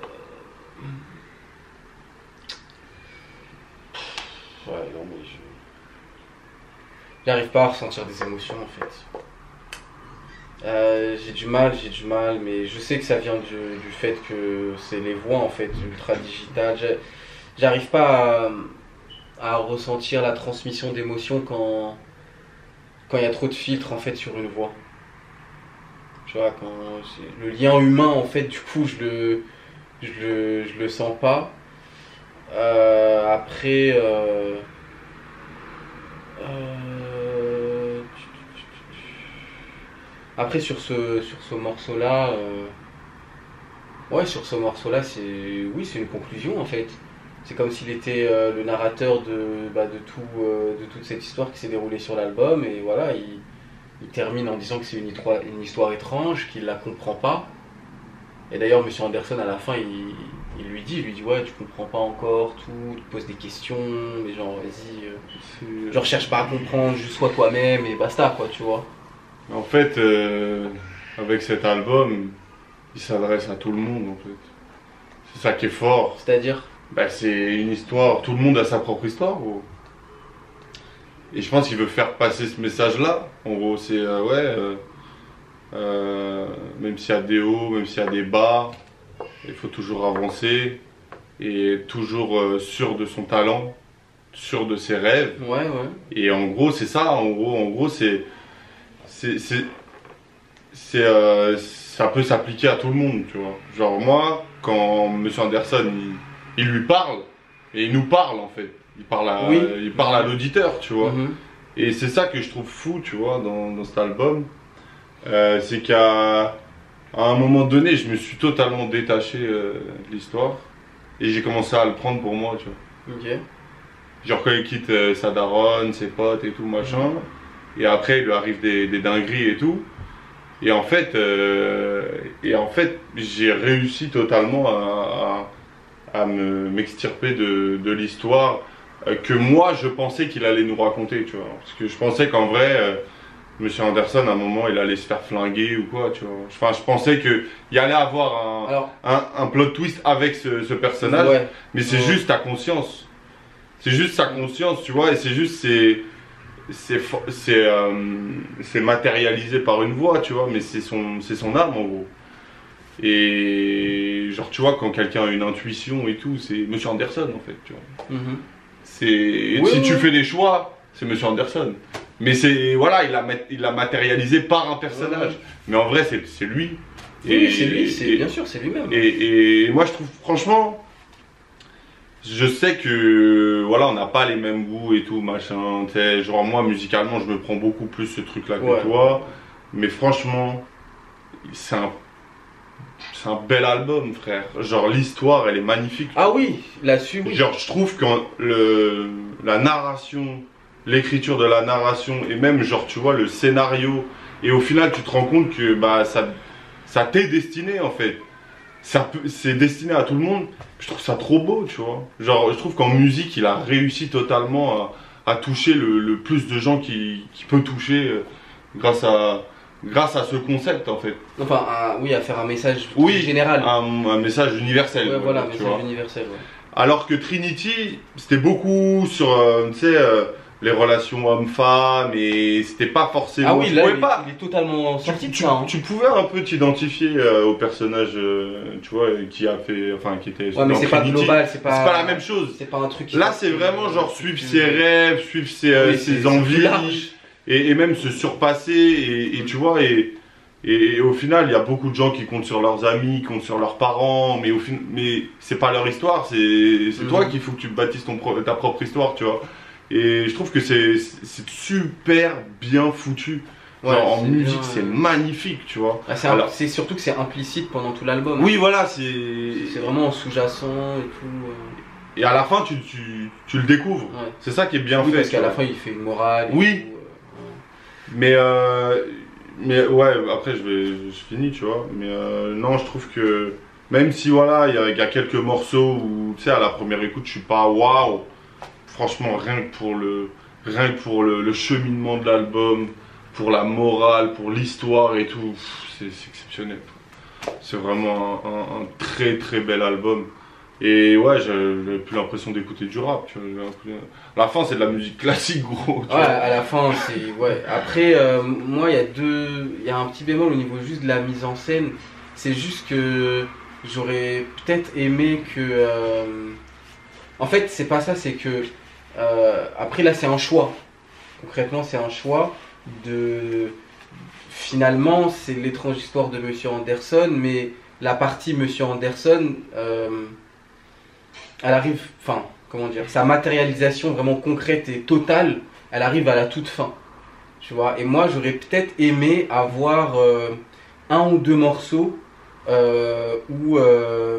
Ouais, non, mais je. J'arrive pas à ressentir des émotions en fait. Euh, j'ai du mal, j'ai du mal, mais je sais que ça vient du, du fait que c'est les voix en fait, ultra digitales. J'arrive pas à, à ressentir la transmission d'émotions quand. Quand il y a trop de filtres en fait sur une voix. Tu vois, quand le lien humain en fait, du coup je le je le, je le sens pas. Euh, après euh, euh, après sur ce sur ce morceau là euh, ouais sur ce morceau là c'est oui c'est une conclusion en fait. C'est comme s'il était euh, le narrateur de, bah, de, tout, euh, de toute cette histoire qui s'est déroulée sur l'album. Et voilà, il, il termine en disant que c'est une, une histoire étrange, qu'il la comprend pas. Et d'ailleurs, Monsieur Anderson, à la fin, il, il lui dit, il lui dit, ouais, tu comprends pas encore tout, tu te poses des questions, mais genre, vas-y, euh, genre, cherche pas à comprendre, juste sois toi-même et basta, quoi, tu vois. En fait, euh, avec cet album, il s'adresse à tout le monde, en fait. C'est ça qui est fort. C'est-à-dire ? Bah, c'est une histoire, tout le monde a sa propre histoire, gros. Et je pense qu'il veut faire passer ce message-là. En gros, c'est euh, ouais, euh, euh, même s'il y a des hauts, même s'il y a des bas, il faut toujours avancer et toujours euh, sûr de son talent, sûr de ses rêves. Ouais, ouais. Et en gros, c'est ça. En gros, en gros, c'est, c'est, c'est, c'est euh, ça peut s'appliquer à tout le monde, tu vois. Genre moi, quand Monsieur Anderson, il, il lui parle, et il nous parle en fait. il parle à, oui. il parle à l'auditeur, tu vois. Mm-hmm. Et c'est ça que je trouve fou, tu vois, dans, dans cet album. Euh, c'est qu'à à un moment donné, je me suis totalement détaché euh, de l'histoire. Et j'ai commencé à le prendre pour moi, tu vois. Ok. Genre quand il quitte euh, sa daronne, ses potes et tout, machin. Et après, il lui arrive des, des dingueries et tout. Et en fait, euh, et en fait j'ai réussi totalement à, à, à me, m'extirper de, de l'histoire que moi je pensais qu'il allait nous raconter, tu vois. Parce que je pensais qu'en vrai, euh, Monsieur Anderson, à un moment, il allait se faire flinguer ou quoi, tu vois. Enfin, je pensais qu'il y allait avoir un, Alors, un, un plot twist avec ce, ce personnage, ouais. mais c'est ouais. juste ta conscience. C'est juste sa conscience, tu vois, et c'est juste, c'est... c'est euh, matérialisé par une voix, tu vois, mais c'est son, c'est son âme en gros. Et genre, tu vois, quand quelqu'un a une intuition et tout, c'est Monsieur Anderson en fait, tu vois. Mm-hmm. C'est oui, si oui. tu fais des choix, c'est Monsieur Anderson. Mais c'est voilà, il l'a il l'a matérialisé par un personnage. Ouais. Mais en vrai, c'est lui. Et oui, c'est lui, c'est bien sûr, c'est lui-même. Et, et moi, je trouve franchement. Je sais que voilà, on n'a pas les mêmes goûts et tout, machin, t'sais, genre moi musicalement je me prends beaucoup plus ce truc là que ouais. toi, mais franchement c'est un, c'est un bel album frère, genre l'histoire elle est magnifique. Ah oui, là-dessus oui. Genre je trouve que le, la narration, l'écriture de la narration et même genre tu vois le scénario et au final tu te rends compte que bah ça, ça t'est destiné en fait. C'est destiné à tout le monde, je trouve ça trop beau, tu vois. Genre, je trouve qu'en musique, il a réussi totalement à, à toucher le, le plus de gens qu'il qui peut toucher euh, grâce, à, grâce à ce concept, en fait. Enfin, à, oui, à faire un message oui, général. Un, un message universel. Ouais, voilà, un tu message vois. universel, ouais. Alors que Trinity, c'était beaucoup sur, euh, tu sais... Euh, les relations hommes-femmes et c'était pas forcément. Ah oui, là, il, pas... il est totalement sorti tu, de ça. Hein. Tu pouvais un peu t'identifier euh, au personnage, euh, tu vois, qui a fait, enfin, qui était. Ouais, mais c'est pas global, c'est pas. C'est pas la même chose. C'est pas un truc. Là, c'est vraiment genre suivre ses rêves, suivre ses, euh, oui, ses envies et, et même se surpasser et, et tu vois et, et, et au final, il y a beaucoup de gens qui comptent sur leurs amis, qui comptent sur leurs parents, mais au fin, mais c'est pas leur histoire, c'est mm-hmm. toi qu'il faut que tu bâtisses ton ta propre histoire, tu vois. Et je trouve que c'est super bien foutu. Ouais, genre, en musique, c'est magnifique, tu vois. Ah, c'est surtout que c'est implicite pendant tout l'album. Oui, hein. Voilà, c'est. C'est vraiment sous-jacent et tout. Euh... Et à la fin, tu, tu, tu le découvres. Ouais. C'est ça qui est bien oui, fait. Parce qu'à la fin, il fait une morale. Et oui. Tout, euh... Mais, euh... mais ouais, après, je, vais, je finis, tu vois. Mais euh, non, je trouve que. Même si, voilà, il y, y a quelques morceaux où, tu sais, à la première écoute, je suis pas waouh. Franchement, rien que pour le, rien que pour le, le cheminement de l'album, pour la morale, pour l'histoire et tout, c'est exceptionnel. C'est vraiment un, un, un très très bel album. Et ouais, j'avais plus l'impression d'écouter du rap. Tu vois, à la fin, c'est de la musique classique, gros. Ouais, à la fin, c'est ouais. Après, euh, moi, il y a deux, il y a un petit bémol au niveau juste de la mise en scène. C'est juste que j'aurais peut-être aimé que. Euh... En fait, c'est pas ça, c'est que. Euh, après là c'est un choix, concrètement c'est un choix de, finalement c'est l'étrange histoire de Monsieur Anderson, mais la partie Monsieur Anderson, euh, elle arrive, enfin comment dire, sa matérialisation vraiment concrète et totale, elle arrive à la toute fin, tu vois, et moi j'aurais peut-être aimé avoir euh, un ou deux morceaux euh, où il euh,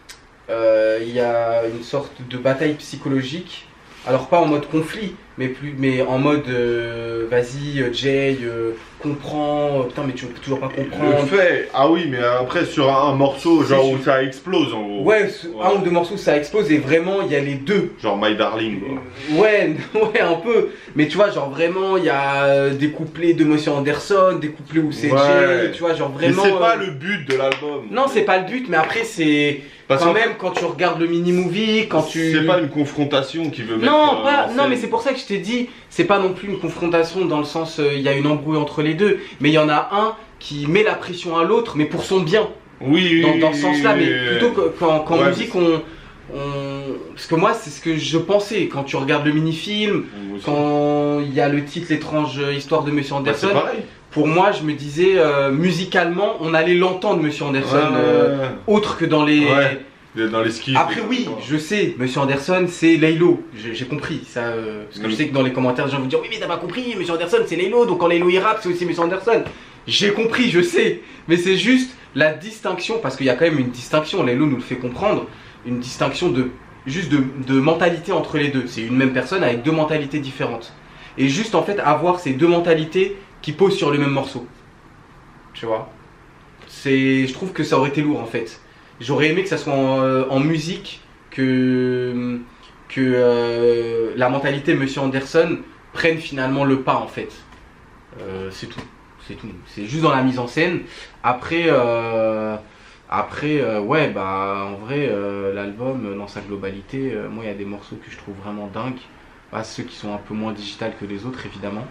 euh, y a une sorte de bataille psychologique. Alors pas en mode conflit, mais, plus, mais en mode euh, vas-y Jay, euh, comprends, putain mais tu peux toujours pas comprendre. Le fait, ah oui mais après sur un, un morceau genre où ça explose en gros. Ouais, ouais, un ou deux morceaux ça explose et vraiment il y a les deux. Genre My Darling quoi. Ouais, ouais un peu, mais tu vois genre vraiment il y a des couplets de Monsieur Anderson, des couplets où c'est ouais. Jay, tu vois genre vraiment. Mais c'est pas euh... le but de l'album. Non c'est pas le but mais après c'est... Parce quand même, quand tu regardes le mini-movie, quand tu... C'est pas une confrontation qui veut mettre... Non, pas, non mais c'est pour ça que je t'ai dit, c'est pas non plus une confrontation dans le sens, il euh, y a une embrouille entre les deux, mais il y en a un qui met la pression à l'autre, mais pour son bien. Oui, dans, dans ce sens-là, mais plutôt qu'en qu ouais, musique, on, on... Parce que moi, c'est ce que je pensais, quand tu regardes le mini-film, quand il y a le titre, l'étrange histoire de Monsieur Anderson... Bah, c'est pareil. Pour moi, je me disais, euh, musicalement, on allait l'entendre, Monsieur Anderson, ouais, euh, autre que dans les... Ouais. Il est dans les skis. Après oui, je sais, Monsieur Anderson c'est Laylo, j'ai compris ça, euh, parce que mmh. je sais que dans les commentaires les gens vont dire oui mais t'as pas compris, Monsieur Anderson c'est Laylo, donc quand Laylo il rappe c'est aussi Monsieur Anderson. J'ai compris, je sais, mais c'est juste la distinction, parce qu'il y a quand même une distinction, Laylo nous le fait comprendre, une distinction de juste de, de mentalité entre les deux. C'est une même personne avec deux mentalités différentes. Et juste en fait avoir ces deux mentalités qui posent sur le même morceau. Tu vois, c'est, je trouve que ça aurait été lourd en fait. J'aurais aimé que ça soit en, euh, en musique, que, que euh, la mentalité Monsieur Anderson prenne finalement le pas en fait. Euh, c'est tout, c'est tout. C'est juste dans la mise en scène. Après, euh, après euh, ouais, bah en vrai, euh, l'album dans sa globalité, euh, moi il y a des morceaux que je trouve vraiment dingues. Bah, ceux qui sont un peu moins digital que les autres évidemment.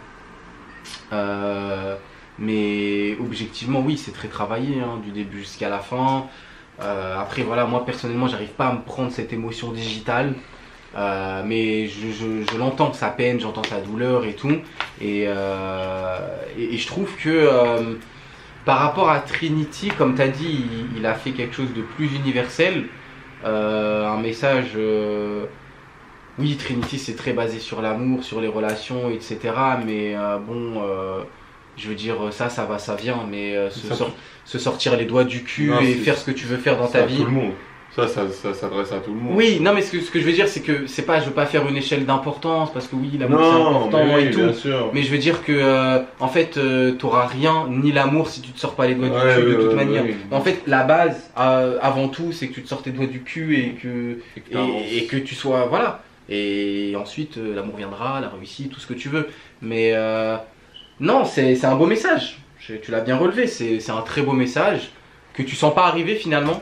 Euh, mais objectivement, oui, c'est très travaillé hein, du début jusqu'à la fin. Euh, après voilà, moi personnellement j'arrive pas à me prendre cette émotion digitale, euh, mais je, je, je l'entends sa peine, j'entends sa douleur et tout, et, euh, et, et je trouve que euh, par rapport à Trinity, comme tu as dit, il, il a fait quelque chose de plus universel, euh, un message, euh, oui Trinity c'est très basé sur l'amour, sur les relations, et cetera, mais euh, bon... Euh, je veux dire, ça, ça va, ça vient, mais euh, se, sor se sortir les doigts du cul non, et faire ce que tu veux faire dans ta vie. Tout le monde. Ça, ça, ça s'adresse à tout le monde. Oui, non, mais ce que, ce que je veux dire, c'est que c'est pas, je veux pas faire une échelle d'importance, parce que oui, l'amour c'est important mais oui, et tout. Bien sûr. Mais je veux dire que, euh, en fait, euh, t'auras rien, ni l'amour si tu te sors pas les doigts ouais, du cul oui, de toute oui, manière. oui. En fait, la base, euh, avant tout, c'est que tu te sortes les doigts du cul et que, et que, et, et que tu sois, voilà. Et ensuite, euh, l'amour viendra, la réussite, tout ce que tu veux. Mais euh, non, c'est un beau message. Tu l'as bien relevé, c'est un très beau message que tu sens pas arriver finalement,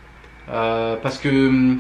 euh, parce que hum,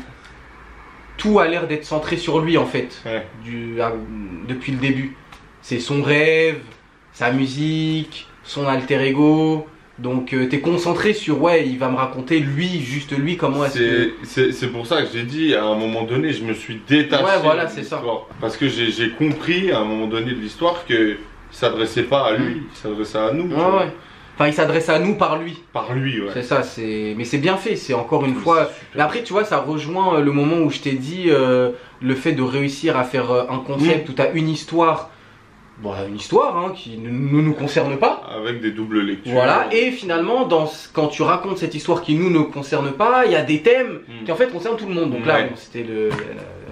tout a l'air d'être centré sur lui en fait, ouais. du, à, depuis le début. C'est son rêve, sa musique, son alter ego, donc euh, tu es concentré sur ouais, il va me raconter lui, juste lui, comment est-ce que... C'est pour ça que j'ai dit, à un moment donné, je me suis détaché ouais, voilà, de l'histoire. Parce que j'ai compris à un moment donné de l'histoire que il s'adressait pas à lui, il s'adressait à nous. Ouais, ouais. Enfin, il s'adresse à nous par lui. Par lui, ouais. C'est ça, c'est. Mais c'est bien fait, c'est encore une fois. Mais après, tu vois, ça rejoint le moment où je t'ai dit euh, le fait de réussir à faire un concept mmh. où tu as une histoire, bon, une histoire hein, qui ne, ne nous concerne pas. Avec des doubles lectures. Voilà, et finalement, dans, quand tu racontes cette histoire qui nous ne concerne pas, il y a des thèmes mmh. qui en fait concernent tout le monde. Donc mmh. là, bon, c'était le, le,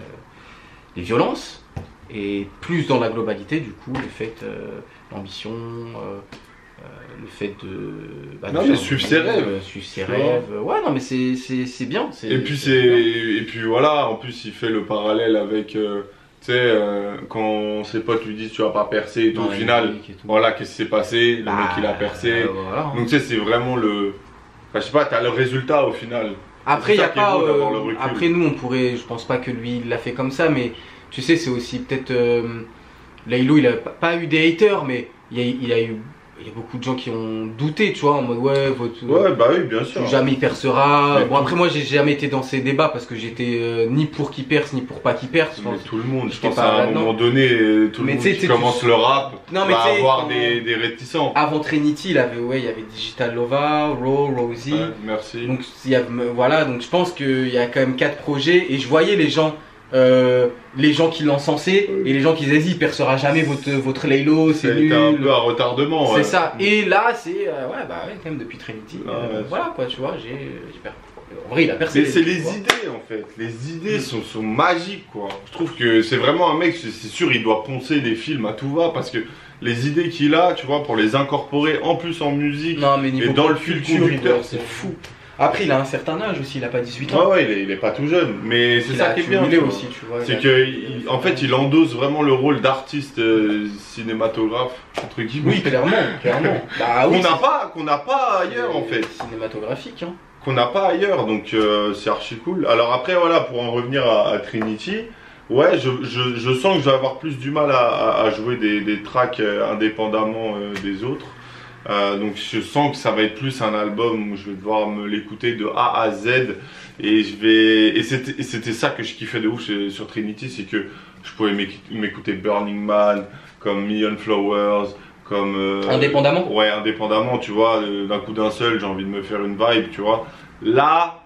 les violences. Et plus dans la globalité, du coup, le fait, euh, l'ambition, euh, euh, le fait de... Bah, non, de mais suivre ses rêves. Euh, suivre ses rêves. Ouais, non, mais c'est bien. Et puis, c'est et puis voilà, en plus, il fait le parallèle avec... Euh, tu sais, euh, quand ses potes lui disent tu vas pas percer et tout, au final, voilà, qu'est-ce qui s'est passé, le bah, mec il a percé. Euh, voilà. Donc tu sais, c'est vraiment le... Enfin, je sais pas, t'as le résultat au final. Après, y a pas, euh, après nous, on pourrait... Je pense pas que lui, il l'a fait comme ça, mais... Tu sais, c'est aussi peut-être... Euh, Laylo, il a pas eu des haters, mais il y a, il a eu... Il y a beaucoup de gens qui ont douté, tu vois, en mode ouais, votre... Ouais, bah oui, bien sûr. Jamais il percera. Mais bon, après, moi, j'ai jamais été dans ces débats parce que j'étais euh, ni pour qu'il perce, ni pour pas qu'il perce. Mais tout le monde, je pense à un moment donné, tout le monde qui commence tu... le rap non, mais va avoir des, des réticents. Avant Trinity, il avait, ouais, il y avait Digital Lova, Raw, Rosie. Ouais, merci. Donc, il y a, voilà, donc je pense qu'il y a quand même quatre projets et je voyais les gens... Euh, les gens qui l'encensaient oui. et les gens qui disaient il percera jamais votre, votre Laylo, c'est nul. un peu à retardement. C'est ouais. ça. Et là, c'est euh, ouais, bah ouais, quand même depuis Trinity. Ah, euh, ouais, voilà quoi, tu vois, j'ai perdu. En vrai, il a percé. Mais c'est les idées en fait. Les idées sont, sont magiques quoi. Je trouve que c'est vraiment un mec, c'est sûr, il doit poncer des films à tout va parce que les idées qu'il a, tu vois, pour les incorporer en plus en musique non, mais et dans le fil conducteur, c'est fou. Après, il a un certain âge aussi, il a pas dix-huit ans. Ouais, ouais, il est, il est pas tout jeune, mais c'est ça qui est bien. aussi, tu vois. C'est que, il, en fait, il endosse vraiment le rôle d'artiste euh, cinématographe, entre guillemets. Oui, clairement, clairement. Bah, qu'on oui, n'a pas, qu'on n'a pas ailleurs, en fait. Cinématographique, hein. Qu'on n'a pas ailleurs, donc euh, c'est archi cool. Alors après, voilà, pour en revenir à, à Trinity, ouais, je, je, je sens que je vais avoir plus du mal à, à, à jouer des, des tracks euh, indépendamment euh, des autres. Euh, donc je sens que ça va être plus un album où je vais devoir me l'écouter de A à Z et je vais et c'était ça que je kiffais de ouf sur Trinity, c'est que je pouvais m'écouter Burning Man, comme Million Flowers, comme euh, indépendamment. Ouais, indépendamment, tu vois, d'un coup d'un seul, j'ai envie de me faire une vibe, tu vois. Là,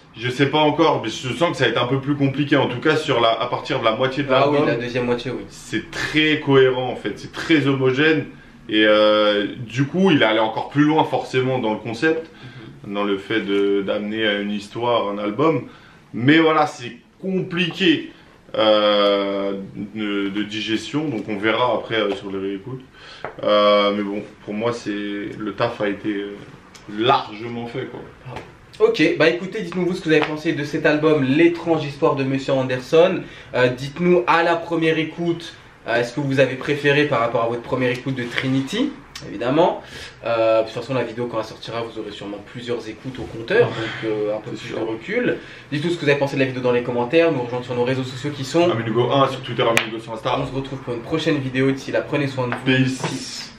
Je sais pas encore, mais je sens que ça va être un peu plus compliqué. En tout cas, sur la, à partir de la moitié de l'album. Ah oui, la deuxième moitié, oui. C'est très cohérent en fait, c'est très homogène. Et euh, du coup, il est allé encore plus loin forcément dans le concept, mm-hmm. dans le fait d'amener une histoire, un album. Mais voilà, c'est compliqué euh, de, de digestion, donc on verra après euh, sur les réécoutes. Euh, mais bon, pour moi, c'est le taf a été largement fait, quoi. Ok, bah écoutez, dites-nous vous ce que vous avez pensé de cet album, L'étrange histoire de Monsieur Anderson. Euh, dites-nous à la première écoute, euh, est-ce que vous avez préféré par rapport à votre première écoute de Trinity, évidemment. Euh, de toute façon, la vidéo quand elle sortira, vous aurez sûrement plusieurs écoutes au compteur, donc euh, un peu plus sûr. de recul. Dites-nous ce que vous avez pensé de la vidéo dans les commentaires, nous rejoindre sur nos réseaux sociaux qui sont Aminugo un sur Twitter, Aminugo sur Insta. On se retrouve pour une prochaine vidéo, d'ici là, prenez soin de vous. Peace. Peace.